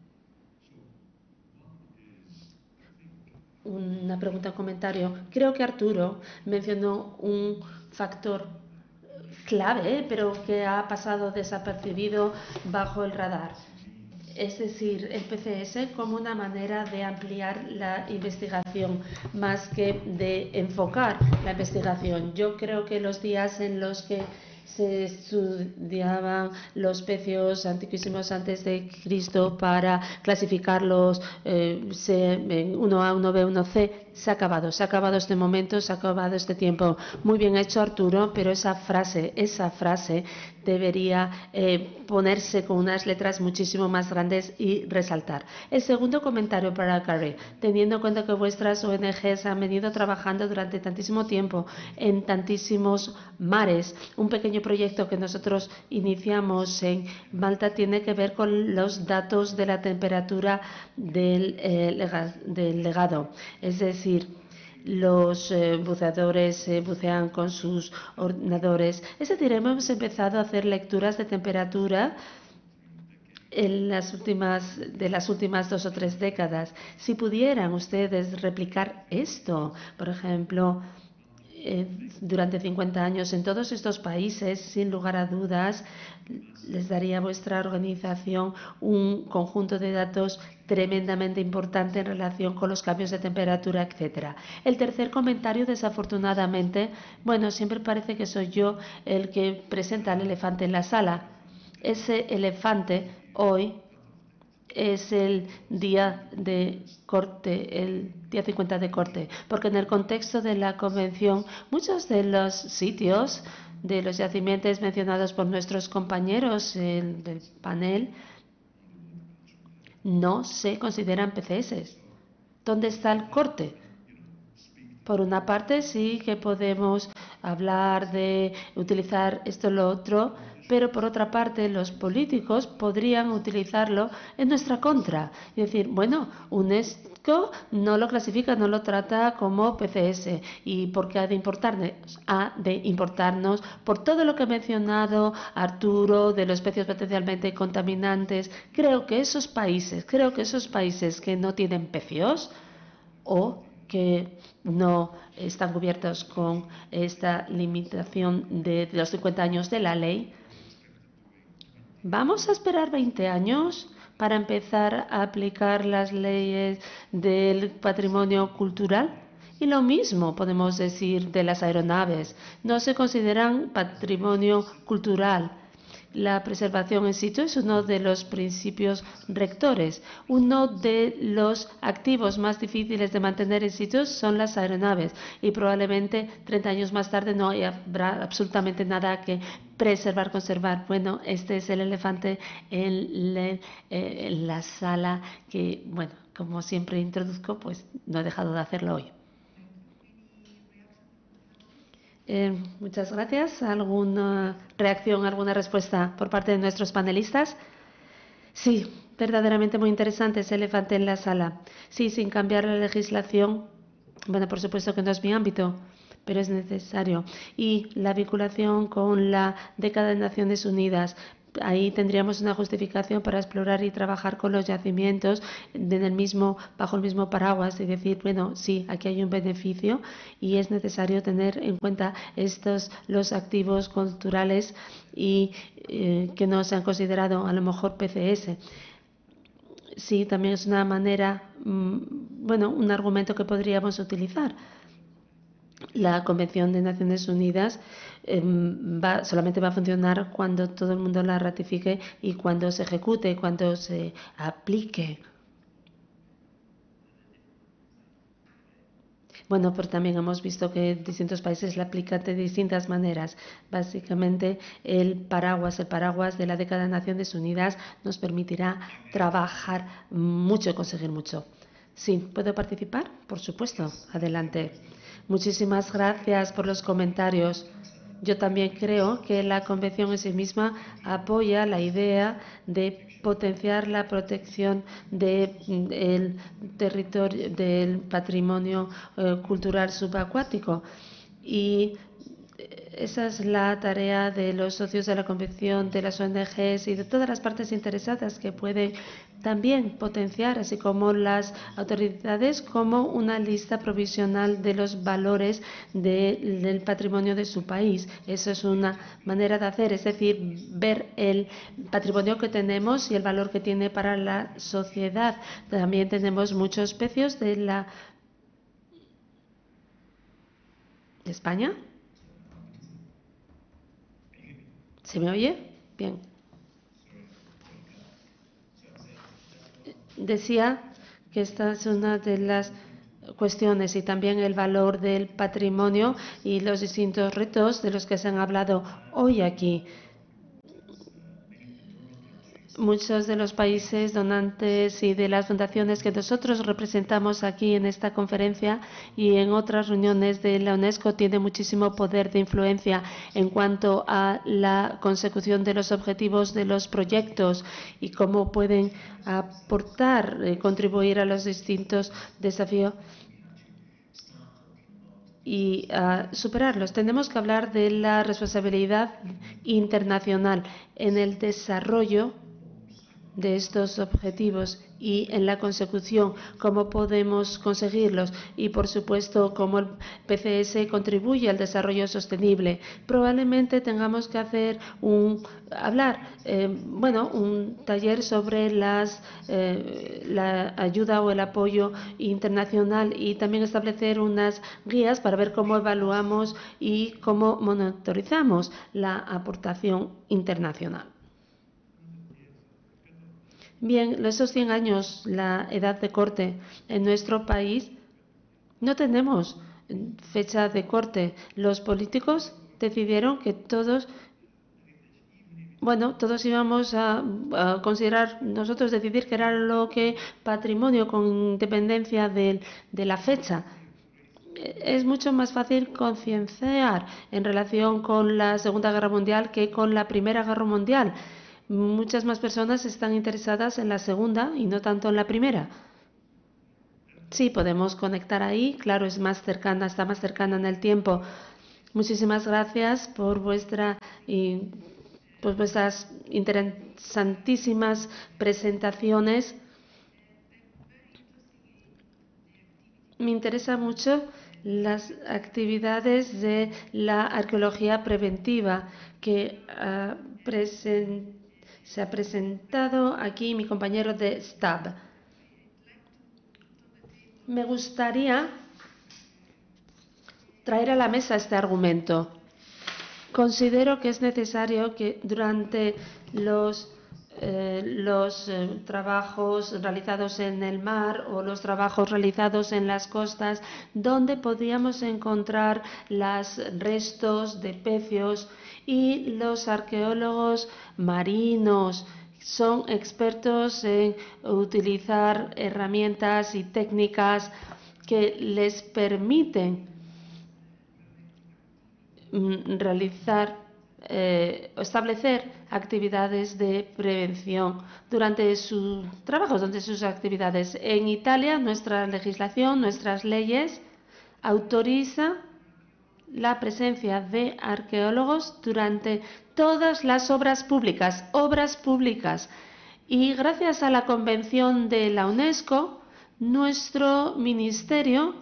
Una pregunta o comentario. Creo que Arturo mencionó un factor clave, pero que ha pasado desapercibido bajo el radar. Es decir, el PCS como una manera de ampliar la investigación más que de enfocar la investigación. Yo creo que los días en los que se estudiaban los pecios antiquísimos antes de Cristo para clasificarlos en 1A, 1B, 1C, se ha acabado este momento, se ha acabado este tiempo. Muy bien hecho, Arturo, pero esa frase debería ponerse con unas letras muchísimo más grandes y resaltar. El segundo comentario para Carrie, teniendo en cuenta que vuestras ONGs han venido trabajando durante tantísimo tiempo en tantísimos mares, un pequeño proyecto que nosotros iniciamos en Malta tiene que ver con los datos de la temperatura del legado. Es decir, los buceadores bucean con sus ordenadores. Es decir, hemos empezado a hacer lecturas de temperatura en las últimas 2 o 3 décadas. Si pudieran ustedes replicar esto, por ejemplo, durante 50 años en todos estos países, sin lugar a dudas, les daría a vuestra organización un conjunto de datos tremendamente importante en relación con los cambios de temperatura, etcétera. El tercer comentario, desafortunadamente, bueno, siempre parece que soy yo el que presenta el elefante en la sala. Ese elefante hoy es el día de corte, el día 50 de corte, porque en el contexto de la convención muchos de los sitios de los yacimientos mencionados por nuestros compañeros del panel no se consideran PCS. ¿Dónde está el corte? Por una parte sí que podemos hablar de utilizar esto o lo otro, pero por otra parte los políticos podrían utilizarlo en nuestra contra. Y decir, bueno, UNESCO no lo clasifica, no lo trata como PCS. ¿Y por qué ha de importarnos? Ha de importarnos por todo lo que ha mencionado Arturo de los especies potencialmente contaminantes. Creo que esos países que no tienen pecios o que no están cubiertos con esta limitación de los 50 años de la ley. ¿Vamos a esperar 20 años para empezar a aplicar las leyes del patrimonio cultural? Y lo mismo podemos decir de las aeronaves. No se consideran patrimonio cultural. La preservación in situ es uno de los principios rectores. Uno de los activos más difíciles de mantener in situ son las aeronaves y probablemente 30 años más tarde no habrá absolutamente nada que preservar, conservar. Bueno, este es el elefante en la sala que, bueno, como siempre introduzco, pues no he dejado de hacerlo hoy. Muchas gracias. ¿Alguna reacción, alguna respuesta por parte de nuestros panelistas? Sí, verdaderamente muy interesante ese elefante en la sala. Sí, sin cambiar la legislación. Bueno, por supuesto que no es mi ámbito, pero es necesario. Y la vinculación con la década de Naciones Unidas. Ahí tendríamos una justificación para explorar y trabajar con los yacimientos bajo el mismo paraguas y decir, bueno, sí, aquí hay un beneficio y es necesario tener en cuenta los activos culturales y que no se han considerado a lo mejor PCS. Sí, también es una manera, bueno, un argumento que podríamos utilizar. La Convención de Naciones Unidas solamente va a funcionar cuando todo el mundo la ratifique y cuando se ejecute, cuando se aplique. Bueno, pero también hemos visto que distintos países la aplican de distintas maneras. Básicamente, el paraguas de la década de Naciones Unidas nos permitirá trabajar mucho y conseguir mucho. Sí, ¿puedo participar? Por supuesto. Adelante. Muchísimas gracias por los comentarios. Yo también creo que la Convención en sí misma apoya la idea de potenciar la protección del territorio, del patrimonio cultural subacuático. Y esa es la tarea de los socios de la Convención, de las ONGs y de todas las partes interesadas que pueden también potenciar, así como las autoridades, como una lista provisional de los valores del patrimonio de su país. Eso es una manera de hacer, es decir, ver el patrimonio que tenemos y el valor que tiene para la sociedad. También tenemos muchos especies de España. ¿Se me oye? Bien. Decía que esta es una de las cuestiones y también el valor del patrimonio y los distintos retos de los que se han hablado hoy aquí. Muchos de los países donantes y de las fundaciones que nosotros representamos aquí en esta conferencia y en otras reuniones de la UNESCO tienen muchísimo poder de influencia en cuanto a la consecución de los objetivos de los proyectos y cómo pueden aportar, contribuir a los distintos desafíos y superarlos. Tenemos que hablar de la responsabilidad internacional en el desarrollo de estos objetivos y en la consecución, cómo podemos conseguirlos y, por supuesto, cómo el PCS contribuye al desarrollo sostenible. Probablemente tengamos que hacer un taller sobre la ayuda o el apoyo internacional y también establecer unas guías para ver cómo evaluamos y cómo monitorizamos la aportación internacional. Bien, esos 100 años, la edad de corte en nuestro país, no tenemos fecha de corte. Los políticos decidieron que todos íbamos a considerar, nosotros decidir que era lo que patrimonio con independencia de la fecha. Es mucho más fácil concienciar en relación con la Segunda Guerra Mundial que con la Primera Guerra Mundial. Muchas más personas están interesadas en la segunda y no tanto en la primera. Sí, podemos conectar ahí, claro, es más cercana, está más cercana en el tiempo. Muchísimas gracias por vuestras interesantísimas presentaciones. Me interesa mucho las actividades de la arqueología preventiva que se ha presentado aquí mi compañero de STAB. Me gustaría traer a la mesa este argumento. Considero que es necesario que durante los trabajos realizados en el mar o los trabajos realizados en las costas, donde podíamos encontrar los restos de pecios, y los arqueólogos marinos son expertos en utilizar herramientas y técnicas que les permiten establecer actividades de prevención durante sus trabajos, durante sus actividades. En Italia, nuestra legislación, nuestras leyes autoriza la presencia de arqueólogos durante todas las obras públicas. Y gracias a la Convención de la UNESCO, nuestro ministerio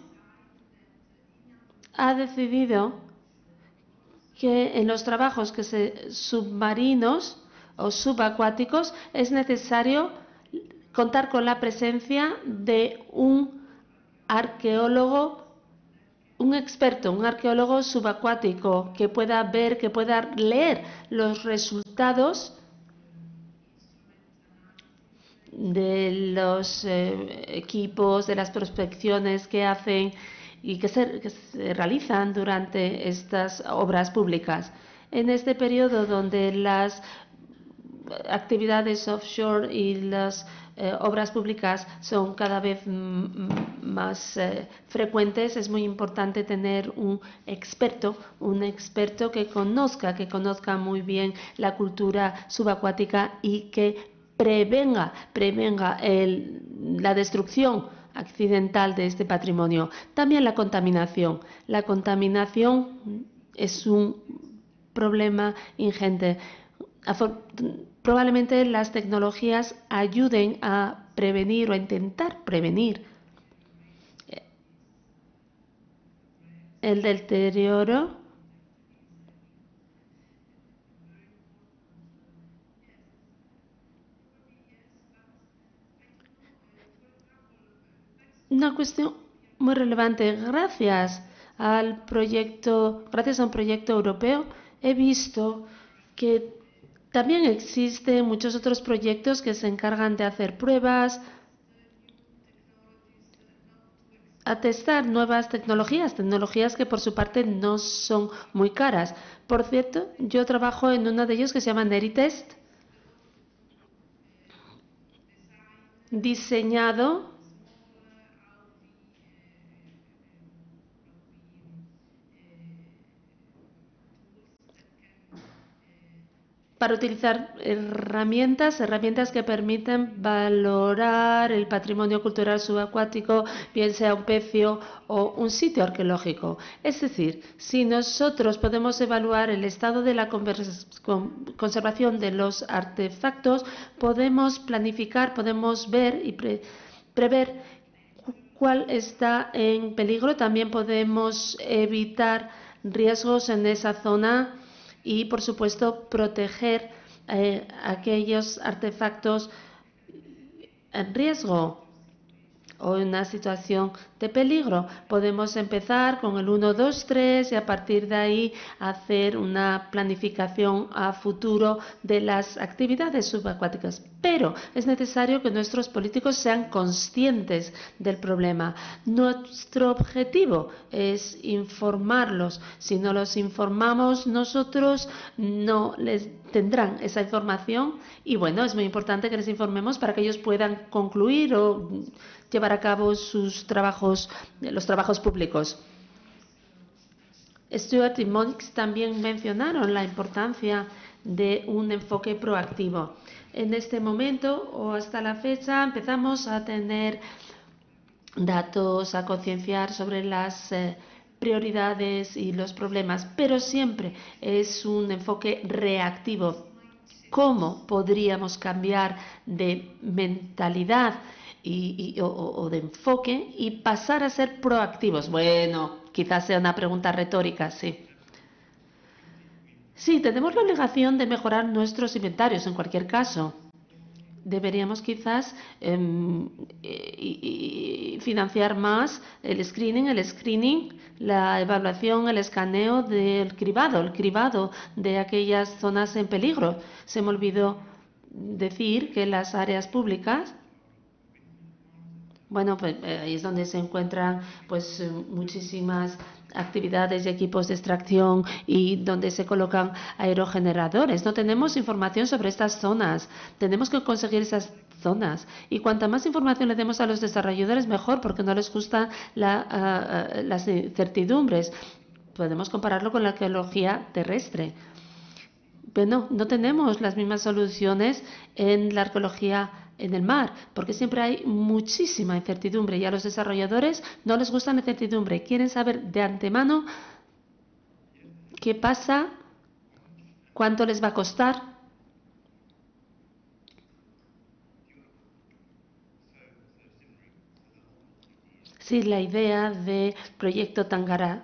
ha decidido que en los trabajos submarinos o subacuáticos es necesario contar con la presencia de un arqueólogo, un experto, un arqueólogo subacuático que pueda ver, que pueda leer los resultados de los equipos, de las prospecciones que hacen y que se realizan durante estas obras públicas. En este periodo donde las actividades offshore y las obras públicas son cada vez más frecuentes, es muy importante tener un experto que conozca muy bien la cultura subacuática y que prevenga la destrucción accidental de este patrimonio. También la contaminación. La contaminación es un problema ingente. Probablemente las tecnologías ayuden a prevenir o a intentar prevenir el deterioro una cuestión muy relevante. Gracias a un proyecto europeo, he visto que también existen muchos otros proyectos que se encargan de hacer pruebas, a testar nuevas tecnologías que por su parte no son muy caras. Por cierto, yo trabajo en uno de ellos que se llama Neritest, diseñado para utilizar herramientas que permiten valorar el patrimonio cultural subacuático, bien sea un pecio o un sitio arqueológico. Es decir, si nosotros podemos evaluar el estado de la conservación de los artefactos, podemos planificar, podemos ver y prever cuál está en peligro. También podemos evitar riesgos en esa zona y, por supuesto, proteger aquellos artefactos en riesgo o en una situación de peligro. Podemos empezar con el 1, 2, 3 y a partir de ahí hacer una planificación a futuro de las actividades subacuáticas. Pero es necesario que nuestros políticos sean conscientes del problema. Nuestro objetivo es informarlos. Si no los informamos nosotros, no les tendrán esa información y bueno, es muy importante que les informemos para que ellos puedan concluir o llevar a cabo sus trabajos, los trabajos públicos. Stuart y Monix también mencionaron la importancia de un enfoque proactivo. En este momento o hasta la fecha empezamos a tener datos, a concienciar sobre las prioridades y los problemas, pero siempre es un enfoque reactivo. ¿Cómo podríamos cambiar de mentalidad o de enfoque y pasar a ser proactivos? Bueno, quizás sea una pregunta retórica, sí. Sí, tenemos la obligación de mejorar nuestros inventarios en cualquier caso. Deberíamos quizás financiar más el screening, la evaluación, el escaneo del cribado, el cribado de aquellas zonas en peligro. Se me olvidó decir que las áreas públicas, bueno, pues ahí es donde se encuentran pues muchísimas actividades y equipos de extracción y donde se colocan aerogeneradores. No tenemos información sobre estas zonas. Tenemos que conseguir esas zonas. Y cuanta más información le demos a los desarrolladores, mejor, porque no les gustan las incertidumbres. Podemos compararlo con la arqueología terrestre. Pero no tenemos las mismas soluciones en la arqueología en el mar, porque siempre hay muchísima incertidumbre y a los desarrolladores no les gusta la incertidumbre. Quieren saber de antemano qué pasa, cuánto les va a costar. Sí, la idea de Proyecto Tangara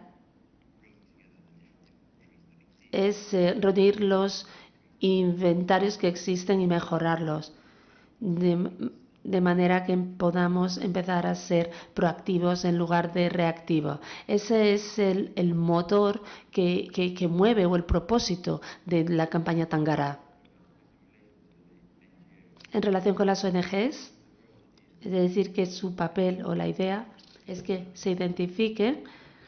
es reunir los inventarios que existen y mejorarlos. De manera que podamos empezar a ser proactivos en lugar de reactivos. Ese es el motor que mueve o el propósito de la campaña Tangara. En relación con las ONGs, es decir, que su papel o la idea es que se identifiquen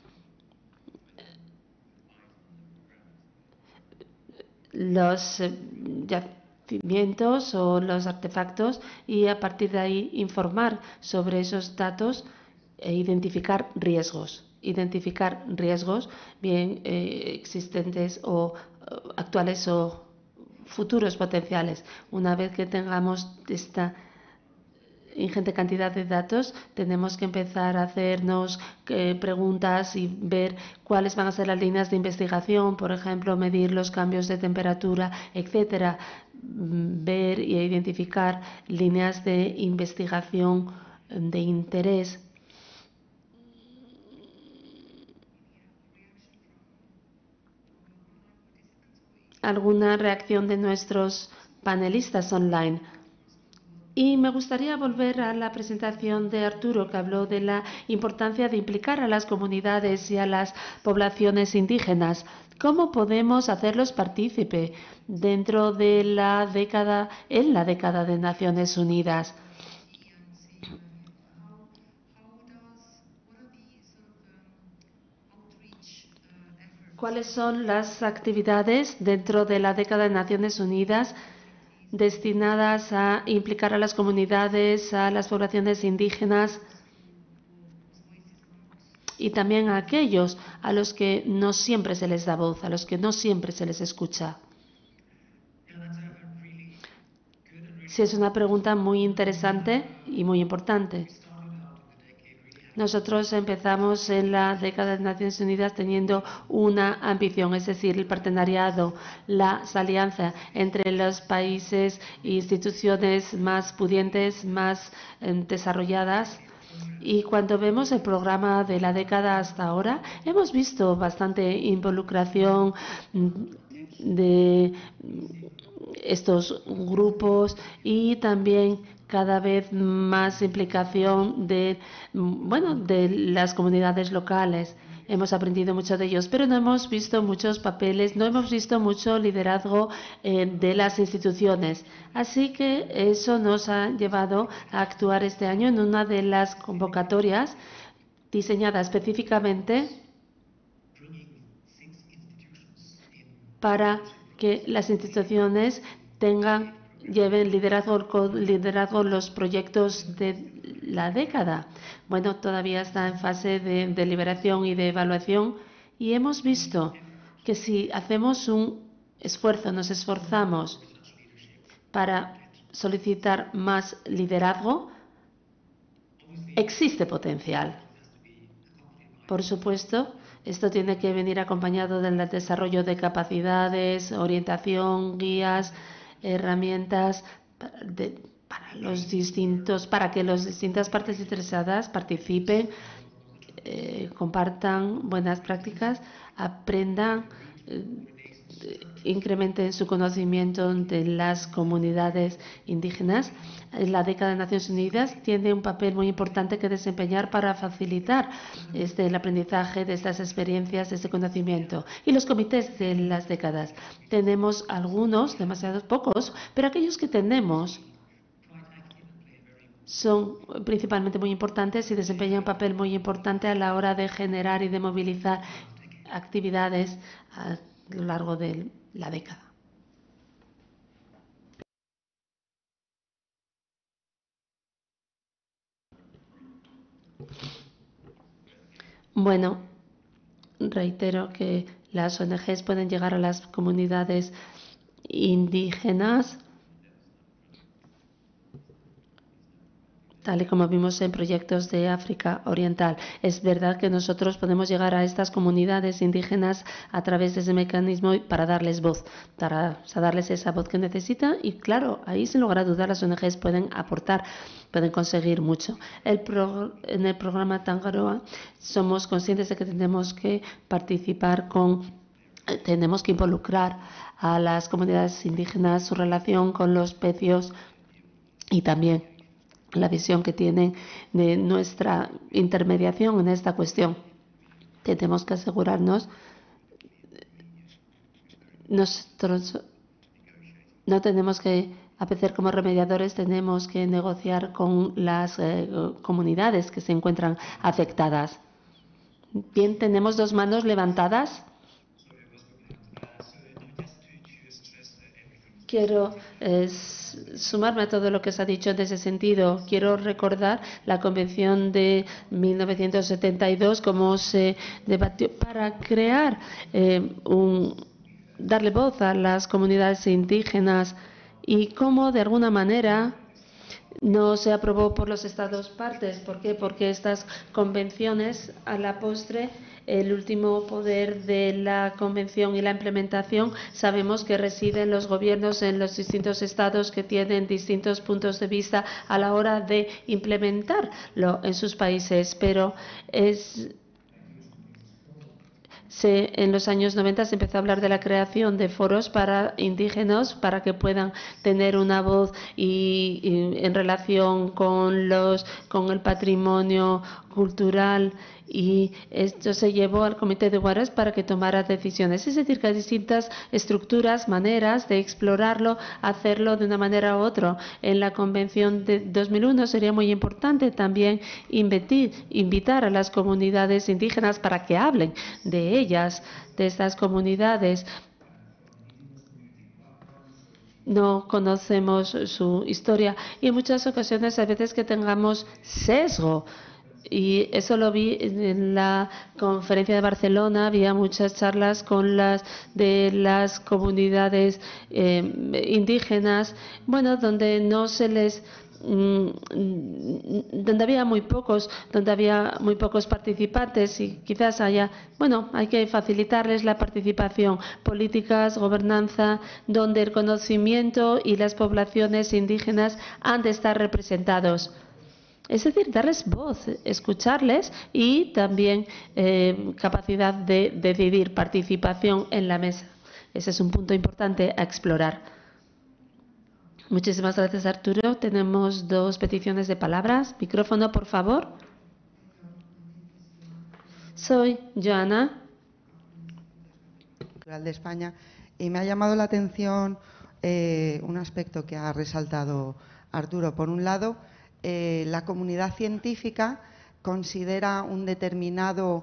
los yacimientos o los artefactos y a partir de ahí informar sobre esos datos e identificar riesgos. Identificar riesgos bien existentes o actuales o futuros potenciales. Una vez que tengamos esta ingente cantidad de datos, tenemos que empezar a hacernos preguntas y ver cuáles van a ser las líneas de investigación, por ejemplo, medir los cambios de temperatura, etcétera, ver y identificar líneas de investigación de interés. ¿Alguna reacción de nuestros panelistas online? Y me gustaría volver a la presentación de Arturo, que habló de la importancia de implicar a las comunidades y a las poblaciones indígenas. ¿Cómo podemos hacerlos partícipe dentro de la década de Naciones Unidas? ¿Cuáles son las actividades dentro de la década de Naciones Unidas destinadas a implicar a las comunidades, a las poblaciones indígenas y también a aquellos a los que no siempre se les da voz, a los que no siempre se les escucha? Sí, es una pregunta muy interesante y muy importante. Nosotros empezamos en la década de Naciones Unidas teniendo una ambición, es decir, el partenariado, las alianzas entre los países e instituciones más pudientes, más desarrolladas. Y cuando vemos el programa de la década hasta ahora, hemos visto bastante involucración de estos grupos y también cada vez más implicación de las comunidades locales. Hemos aprendido mucho de ellos, pero no hemos visto muchos papeles, no hemos visto mucho liderazgo de las instituciones. Así que eso nos ha llevado a actuar este año en una de las convocatorias diseñada específicamente para que las instituciones lleven liderazgo los proyectos de la década. Bueno, todavía está en fase de deliberación y de evaluación y hemos visto que si hacemos un esfuerzo, nos esforzamos para solicitar más liderazgo, existe potencial. Por supuesto, esto tiene que venir acompañado del desarrollo de capacidades, orientación, guías, herramientas para que las distintas partes interesadas participen, compartan buenas prácticas, aprendan, incrementen su conocimiento de las comunidades indígenas. La década de Naciones Unidas tiene un papel muy importante que desempeñar para facilitar el aprendizaje de estas experiencias, de este conocimiento. Y los comités de las décadas. Tenemos algunos, demasiados pocos, pero aquellos que tenemos son principalmente muy importantes y desempeñan un papel muy importante a la hora de generar y de movilizar actividades a lo largo de la década. Bueno, reitero que las ONGs pueden llegar a las comunidades indígenas, tal y como vimos en proyectos de África Oriental. Es verdad que nosotros podemos llegar a estas comunidades indígenas a través de ese mecanismo para darles voz, para darles esa voz que necesitan y, claro, ahí sin lugar a dudar las ONGs pueden aportar, pueden conseguir mucho. En el programa Tangaroa somos conscientes de que tenemos que participar tenemos que involucrar a las comunidades indígenas, su relación con los pecios y también la visión que tienen de nuestra intermediación en esta cuestión. Tenemos que asegurarnos, nosotros no tenemos que hacer como remediadores, tenemos que negociar con las comunidades que se encuentran afectadas. Bien, tenemos dos manos levantadas. Quiero sumarme a todo lo que se ha dicho en ese sentido. Quiero recordar la Convención de 1972, cómo se debatió para crear darle voz a las comunidades indígenas y cómo de alguna manera no se aprobó por los Estados partes. ¿Por qué? Porque estas convenciones, a la postre, el último poder de la convención y la implementación, sabemos que residen los gobiernos en los distintos estados que tienen distintos puntos de vista a la hora de implementarlo en sus países. Pero en los años 90 se empezó a hablar de la creación de foros para indígenas para que puedan tener una voz y en relación con el patrimonio cultural, y esto se llevó al Comité de Huaraz para que tomara decisiones. Es decir, que hay distintas estructuras, maneras de explorarlo, hacerlo de una manera u otra. En la Convención de 2001 sería muy importante también invitar a las comunidades indígenas para que hablen de ellas, de estas comunidades. No conocemos su historia y en muchas ocasiones a veces que tengamos sesgo. Y eso lo vi en la conferencia de Barcelona. Había muchas charlas con las comunidades indígenas, donde no se les donde había muy pocos participantes y quizás hay que facilitarles la participación, políticas, gobernanza, donde el conocimiento y las poblaciones indígenas han de estar representados. Es decir, darles voz, escucharles y también capacidad de decidir, participación en la mesa. Ese es un punto importante a explorar. Muchísimas gracias, Arturo. Tenemos 2 peticiones de palabras. Micrófono, por favor. Soy Joana. De España, y me ha llamado la atención un aspecto que ha resaltado Arturo. Por un lado, la comunidad científica considera un determinado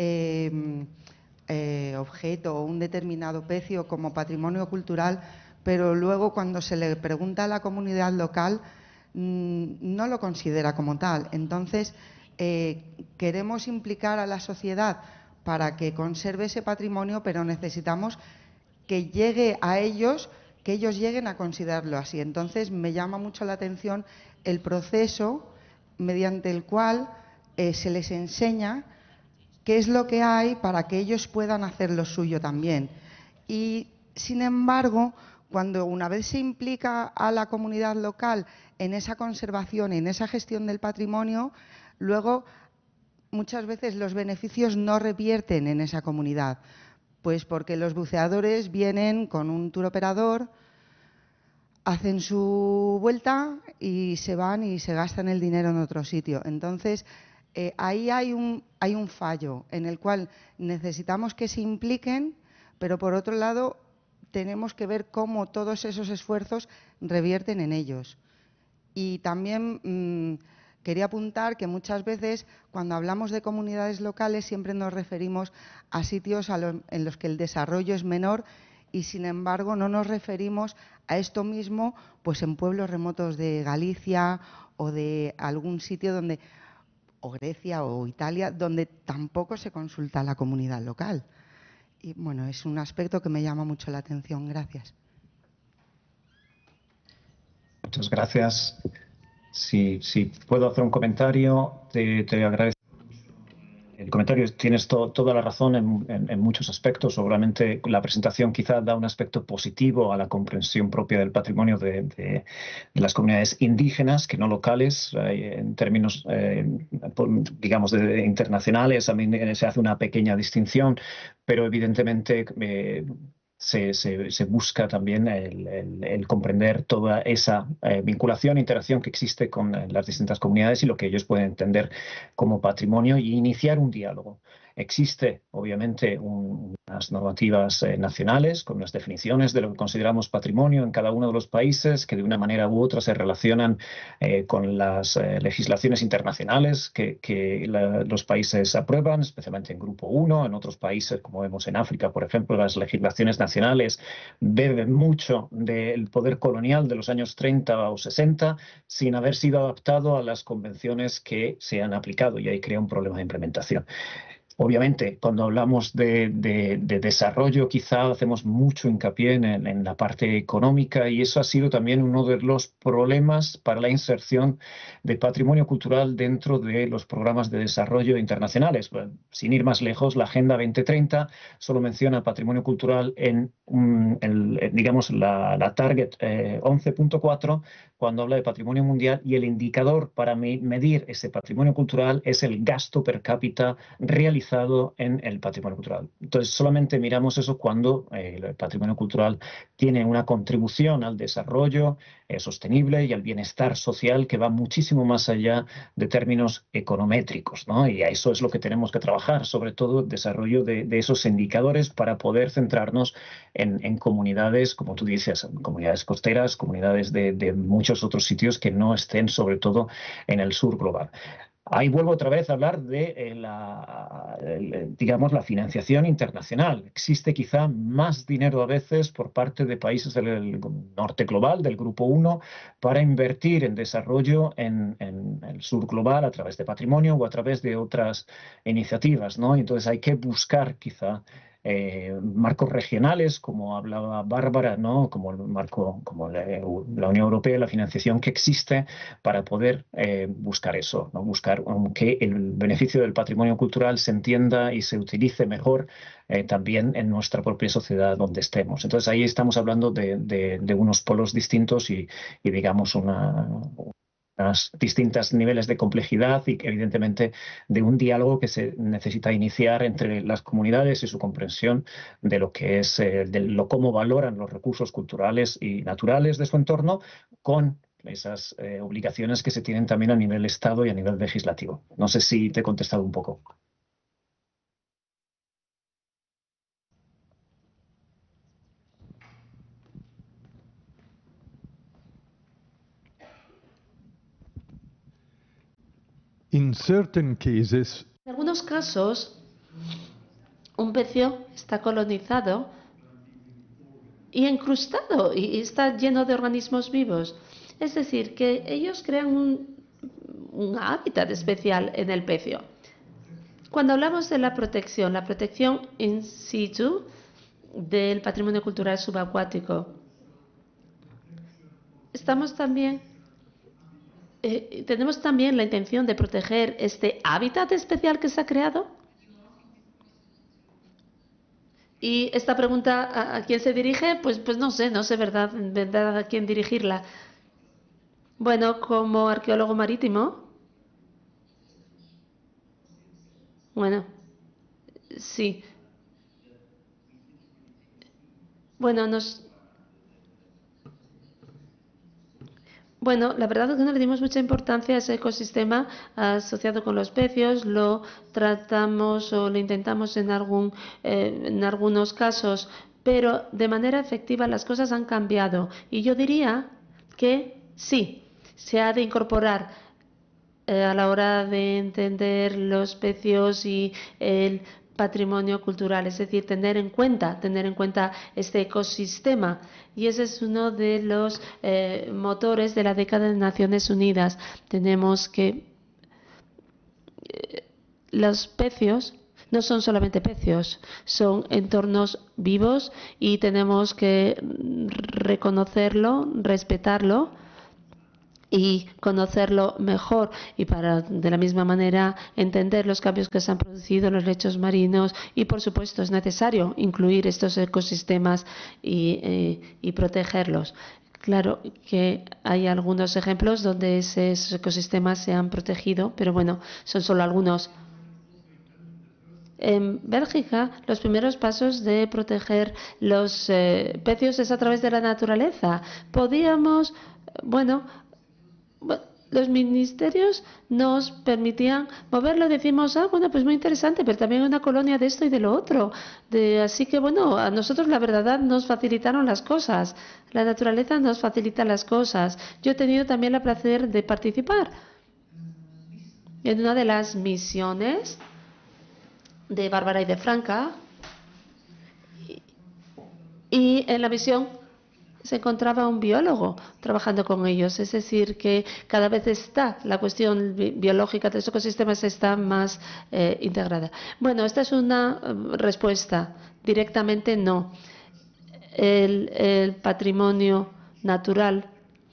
objeto o un determinado pecio como patrimonio cultural, pero luego cuando se le pregunta a la comunidad local no lo considera como tal. Entonces, queremos implicar a la sociedad para que conserve ese patrimonio, pero necesitamos que llegue a ellos, que ellos lleguen a considerarlo así. Entonces, me llama mucho la atención el proceso mediante el cual se les enseña qué es lo que hay para que ellos puedan hacer lo suyo también. Y, sin embargo, cuando una vez se implica a la comunidad local en esa conservación, en esa gestión del patrimonio, luego muchas veces los beneficios no revierten en esa comunidad, pues porque los buceadores vienen con un tour operador, hacen su vuelta y se van y se gastan el dinero en otro sitio. Entonces, ahí hay un fallo en el cual necesitamos que se impliquen, pero por otro lado tenemos que ver cómo todos esos esfuerzos revierten en ellos. Y también quería apuntar que muchas veces cuando hablamos de comunidades locales siempre nos referimos a sitios en los que el desarrollo es menor y sin embargo no nos referimos a esto mismo pues en pueblos remotos de Galicia o de algún sitio donde, o Grecia o Italia, donde tampoco se consulta a la comunidad local. Y bueno, es un aspecto que me llama mucho la atención. Gracias. Muchas gracias. Si puedo hacer un comentario, te agradezco. El comentario, tienes toda la razón en muchos aspectos. Seguramente la presentación quizá da un aspecto positivo a la comprensión propia del patrimonio de las comunidades indígenas, que no locales. En términos, digamos, internacionales, también se hace una pequeña distinción, pero evidentemente se busca también el comprender toda esa vinculación e interacción que existe con las distintas comunidades y lo que ellos pueden entender como patrimonio y iniciar un diálogo. Existe, obviamente, unas normativas nacionales con unas definiciones de lo que consideramos patrimonio en cada uno de los países que de una manera u otra se relacionan con las legislaciones internacionales que los países aprueban, especialmente en Grupo 1. En otros países, como vemos en África, por ejemplo, las legislaciones nacionales beben mucho del poder colonial de los años 30 o 60 sin haber sido adaptado a las convenciones que se han aplicado, y ahí crea un problema de implementación. Obviamente, cuando hablamos de desarrollo, quizá hacemos mucho hincapié en la parte económica, y eso ha sido también uno de los problemas para la inserción de patrimonio cultural dentro de los programas de desarrollo internacionales. Bueno, sin ir más lejos, la Agenda 2030 solo menciona patrimonio cultural en digamos, la Target 11.4 cuando habla de patrimonio mundial, y el indicador para medir ese patrimonio cultural es el gasto per cápita realizado en el patrimonio cultural. Entonces, solamente miramos eso cuando el patrimonio cultural tiene una contribución al desarrollo sostenible y al bienestar social que va muchísimo más allá de términos econométricos, ¿no? Y a eso es lo que tenemos que trabajar, sobre todo el desarrollo de esos indicadores para poder centrarnos en comunidades, como tú dices, comunidades costeras, comunidades de muchos otros sitios que no estén sobre todo en el sur global. Ahí vuelvo otra vez a hablar de digamos, la financiación internacional. Existe quizá más dinero a veces por parte de países del norte global, del Grupo 1, para invertir en desarrollo en el sur global a través de patrimonio o a través de otras iniciativas, ¿no? Entonces hay que buscar quizá marcos regionales, como hablaba Bárbara, ¿no? Como el marco, como la Unión Europea, la financiación que existe para poder buscar eso, ¿no? Buscar que el beneficio del patrimonio cultural se entienda y se utilice mejor también en nuestra propia sociedad donde estemos. Entonces ahí estamos hablando de unos polos distintos y digamos una distintos niveles de complejidad y, evidentemente, de un diálogo que se necesita iniciar entre las comunidades y su comprensión de lo que es, cómo valoran los recursos culturales y naturales de su entorno, con esas obligaciones que se tienen también a nivel Estado y a nivel legislativo. No sé si te he contestado un poco. In certain cases, En algunos casos, un pecio está colonizado y incrustado y está lleno de organismos vivos. Es decir, que ellos crean un hábitat especial en el pecio. Cuando hablamos de la protección in situ del patrimonio cultural subacuático, tenemos también la intención de proteger este hábitat especial que se ha creado. Y esta pregunta, ¿a quién se dirige? Pues no sé, verdad a quién dirigirla. Bueno, como arqueólogo marítimo, bueno, sí. Bueno, la verdad es que no le dimos mucha importancia a ese ecosistema asociado con los pecios. Lo tratamos o lo intentamos en algunos casos, pero de manera efectiva las cosas han cambiado. Y yo diría que sí, se ha de incorporar a la hora de entender los pecios y el patrimonio cultural, es decir, tener en cuenta este ecosistema. Y ese es uno de los motores de la década de Naciones Unidas. Tenemos que los pecios no son solamente pecios, son entornos vivos y tenemos que reconocerlo, respetarlo y conocerlo mejor, y para de la misma manera entender los cambios que se han producido en los lechos marinos, y por supuesto es necesario incluir estos ecosistemas y protegerlos. Claro que hay algunos ejemplos donde esos ecosistemas se han protegido, pero bueno, son solo algunos. En Bélgica, los primeros pasos de proteger los pecios es a través de la naturaleza. Los ministerios nos permitían moverlo. Decimos, pues muy interesante, pero también hay una colonia de esto y de lo otro. Así que, a nosotros la verdad nos facilitaron las cosas. La naturaleza nos facilita las cosas. Yo he tenido también el placer de participar en una de las misiones de Bárbara y de Franca. Y en la misión se encontraba un biólogo trabajando con ellos. Es decir, que cada vez está la cuestión biológica de los ecosistemas está más integrada. Bueno, esta es una respuesta. Directamente no. El patrimonio natural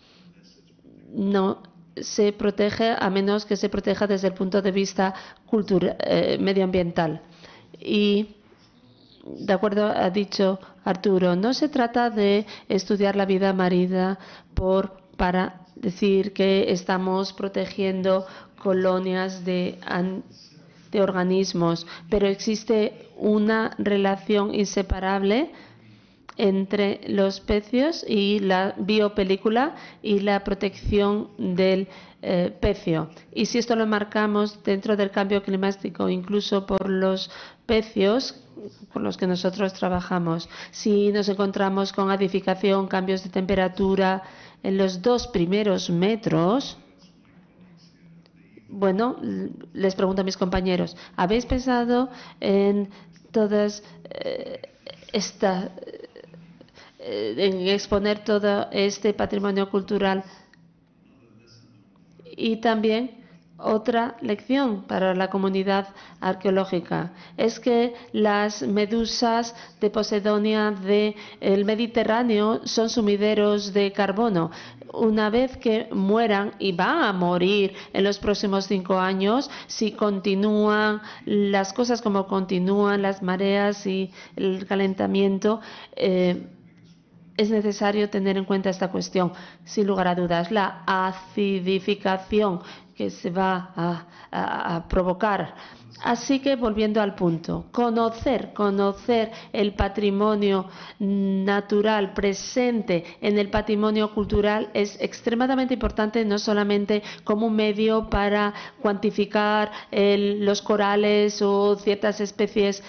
no se protege a menos que se proteja desde el punto de vista medioambiental. Y de acuerdo, ha dicho Arturo, no se trata de estudiar la vida marina para decir que estamos protegiendo colonias de organismos, pero existe una relación inseparable entre los pecios y la biopelícula y la protección del pecio. Y si esto lo marcamos dentro del cambio climático, incluso por los pecios con los que nosotros trabajamos, si nos encontramos con acidificación, cambios de temperatura en los 2 primeros metros, les pregunto a mis compañeros, ¿habéis pensado en todas en exponer todo este patrimonio cultural? Y también otra lección para la comunidad arqueológica es que las medusas de Posidonia del Mediterráneo son sumideros de carbono. Una vez que mueran, y van a morir en los próximos 5 años, si continúan las cosas como continúan, las mareas y el calentamiento, es necesario tener en cuenta esta cuestión. Sin lugar a dudas, la acidificación que se va a provocar. Así que, volviendo al punto, conocer el patrimonio natural presente en el patrimonio cultural es extremadamente importante, no solamente como un medio para cuantificar los corales o ciertas especies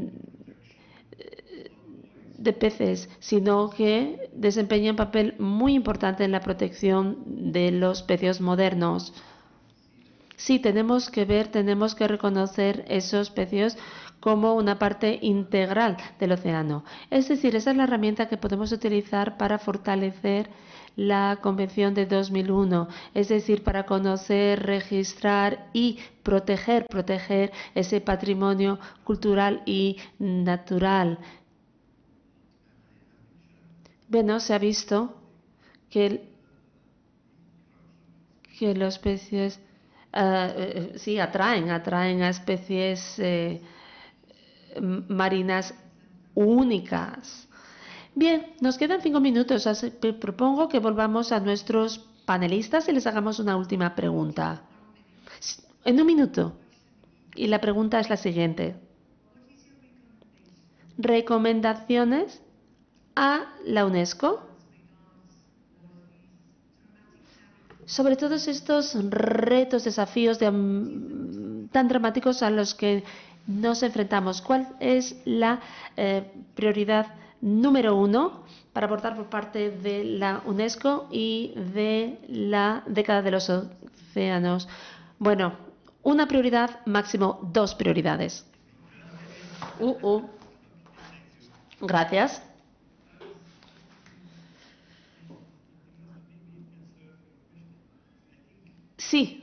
de peces, sino que desempeña un papel muy importante en la protección de los peces modernos. Sí, tenemos que reconocer esos peces como una parte integral del océano. Es decir, esa es la herramienta que podemos utilizar para fortalecer la Convención de 2001, es decir, para conocer, registrar y proteger ese patrimonio cultural y natural. Bueno, se ha visto que los peces sí atraen a especies marinas únicas. Bien, nos quedan 5 minutos, así que propongo que volvamos a nuestros panelistas y les hagamos una última pregunta. En un minuto. Y la pregunta es la siguiente. ¿Recomendaciones a la UNESCO sobre todos estos retos, desafíos tan dramáticos a los que nos enfrentamos? ¿Cuál es la prioridad número 1 para abordar por parte de la UNESCO y de la década de los océanos? Bueno, una prioridad, máximo 2 prioridades. Gracias. Sí,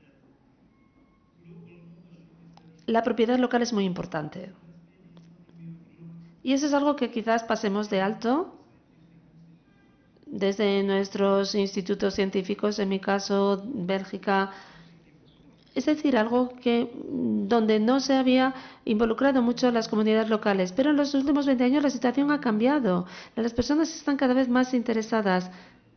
la propiedad local es muy importante. Y eso es algo que quizás pasemos de alto desde nuestros institutos científicos, en mi caso, Bélgica. Es decir, algo donde no se había involucrado mucho a las comunidades locales. Pero en los últimos 20 años la situación ha cambiado. Las personas están cada vez más interesadas.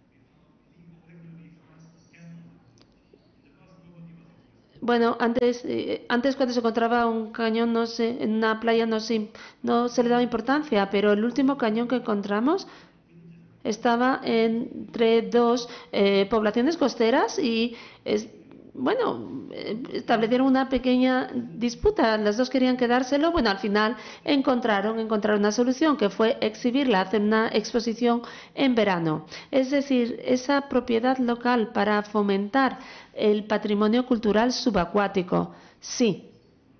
Bueno, antes cuando se encontraba un cañón, en una playa no se le daba importancia, pero el último cañón que encontramos estaba entre 2 poblaciones costeras y establecieron una pequeña disputa. Las dos querían quedárselo. Bueno, al final encontraron una solución, que fue exhibirla, hacer una exposición en verano. Es decir, esa propiedad local para fomentar el patrimonio cultural subacuático. Sí.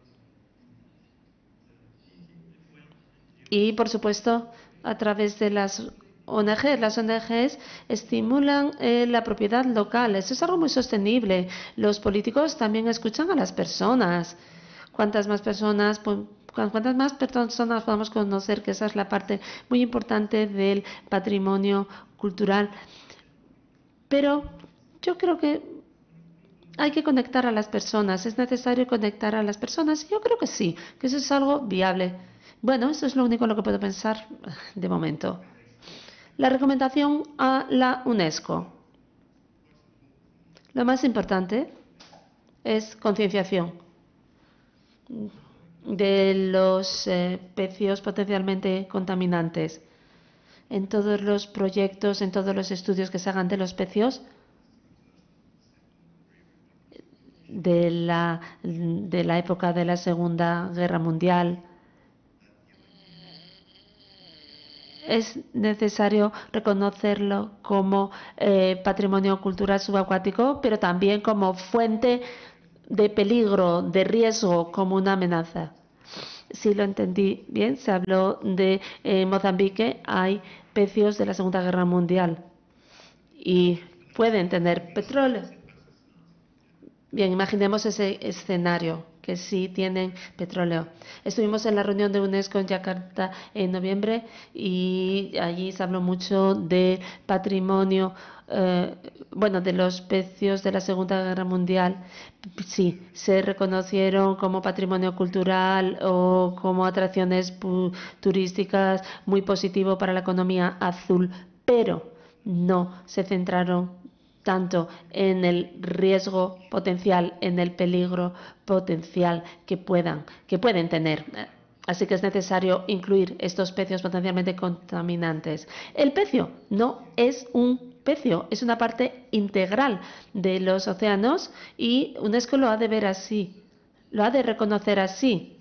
Y, por supuesto, a través de las ONGs estimulan la propiedad local. Eso es algo muy sostenible. Los políticos también escuchan a las personas. Cuantas más personas podamos conocer, que esa es la parte muy importante del patrimonio cultural. Pero yo creo que hay que conectar a las personas. Es necesario conectar a las personas. Yo creo que sí, que eso es algo viable. Bueno, eso es lo único en lo que puedo pensar de momento. La recomendación a la UNESCO. Lo más importante es concienciación de los pecios potencialmente contaminantes. En todos los proyectos, en todos los estudios que se hagan de los pecios, de la época de la Segunda Guerra Mundial, es necesario reconocerlo como patrimonio cultural subacuático, pero también como fuente de peligro, de riesgo, como una amenaza. Si lo entendí bien, se habló de Mozambique, hay pecios de la Segunda Guerra Mundial y pueden tener petróleo. Bien, imaginemos ese escenario que sí tienen petróleo. Estuvimos en la reunión de UNESCO en Yakarta en noviembre y allí se habló mucho de patrimonio, de los pecios de la Segunda Guerra Mundial. Sí, se reconocieron como patrimonio cultural o como atracciones turísticas muy positivo para la economía azul, pero no se centraron tanto en el riesgo potencial, en el peligro potencial que pueden tener. Así que es necesario incluir estos pecios potencialmente contaminantes. El pecio no es un pecio, es una parte integral de los océanos y UNESCO lo ha de ver así, lo ha de reconocer así.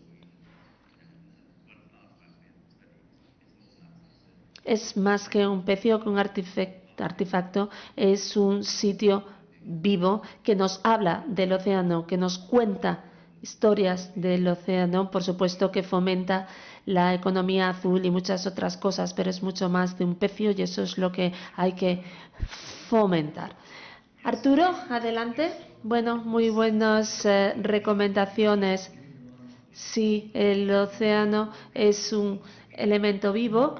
Es más que un pecio, que un artefacto, es un sitio vivo que nos habla del océano, que nos cuenta historias del océano, por supuesto que fomenta la economía azul y muchas otras cosas, pero es mucho más de un pecio y eso es lo que hay que fomentar. Arturo, adelante. Bueno, muy buenas recomendaciones. Sí, el océano es un elemento vivo.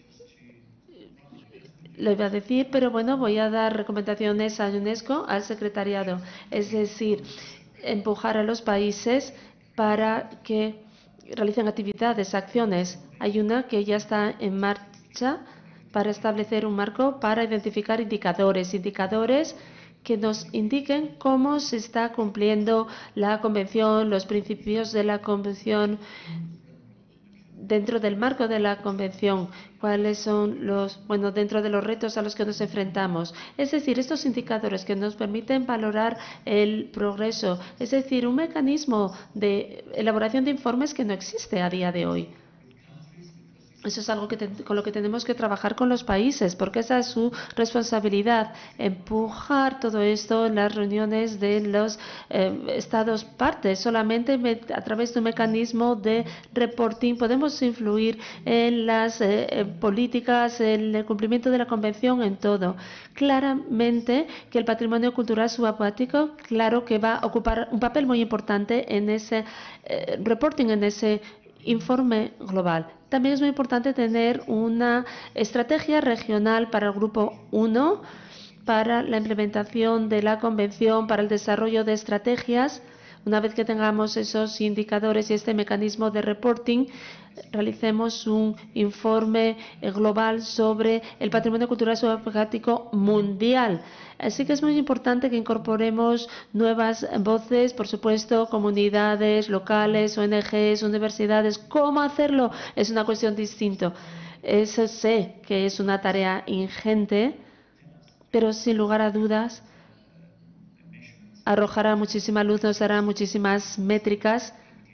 Lo iba a decir, pero bueno, voy a dar recomendaciones a UNESCO, al secretariado. Es decir, empujar a los países para que realicen actividades, acciones. Hay una que ya está en marcha para establecer un marco para identificar indicadores que nos indiquen cómo se está cumpliendo la Convención, los principios de la Convención, dentro del marco de la Convención, cuáles son dentro de los retos a los que nos enfrentamos. Es decir, estos indicadores que nos permiten valorar el progreso, es decir, un mecanismo de elaboración de informes que no existe a día de hoy. Eso es algo con lo que tenemos que trabajar con los países, porque esa es su responsabilidad, empujar todo esto en las reuniones de los Estados partes. Solamente a través de un mecanismo de reporting podemos influir en las políticas, en el cumplimiento de la Convención, en todo. Claramente que el patrimonio cultural subacuático, claro que va a ocupar un papel muy importante en ese reporting, en ese informe global. También es muy importante tener una estrategia regional para el Grupo 1, para la implementación de la Convención, para el desarrollo de estrategias. Una vez que tengamos esos indicadores y este mecanismo de reporting, realicemos un informe global sobre el patrimonio cultural subacuático mundial. Así que es muy importante que incorporemos nuevas voces, por supuesto, comunidades locales, ONGs, universidades. ¿Cómo hacerlo? Es una cuestión distinta. Eso sé que es una tarea ingente, pero sin lugar a dudas arrojará muchísima luz, nos dará muchísimas métricas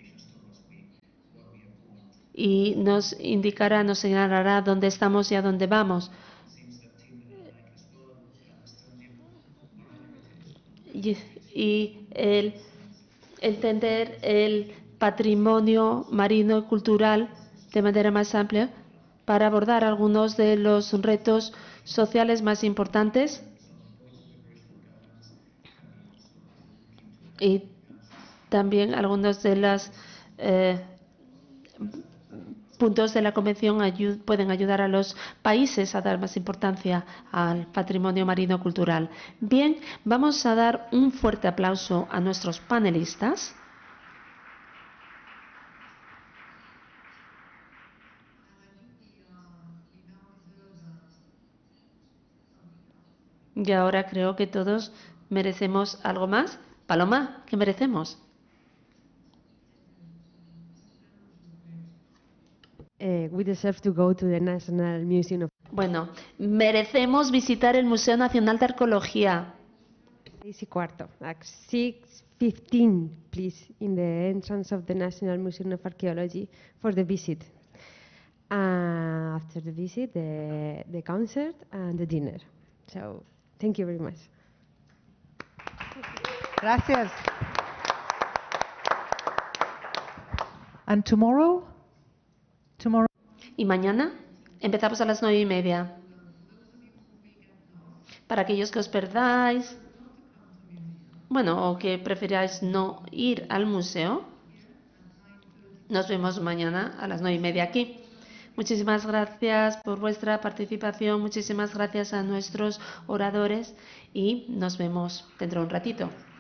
y nos indicará, nos señalará dónde estamos y a dónde vamos. Y el entender el patrimonio marino y cultural de manera más amplia para abordar algunos de los retos sociales más importantes y también algunos de los puntos de la Convención pueden ayudar a los países a dar más importancia al patrimonio marino cultural. Bien, vamos a dar un fuerte aplauso a nuestros panelistas. Y ahora creo que todos merecemos algo más. Paloma, ¿qué merecemos? We deserve to go to the National Museum of... Bueno, merecemos visitar el Museo Nacional de Arqueología. 6:15, at 6:15, please, in the entrance of the National Museum of Archaeology for the visit. After the visit, the concert and the dinner. So, thank you very much. Gracias. And tomorrow? Y mañana empezamos a las 9:30. Para aquellos que os perdáis, o que preferáis no ir al museo, Nos vemos mañana a las 9:30 aquí. Muchísimas gracias por vuestra participación, muchísimas gracias a nuestros oradores y nos vemos dentro de un ratito.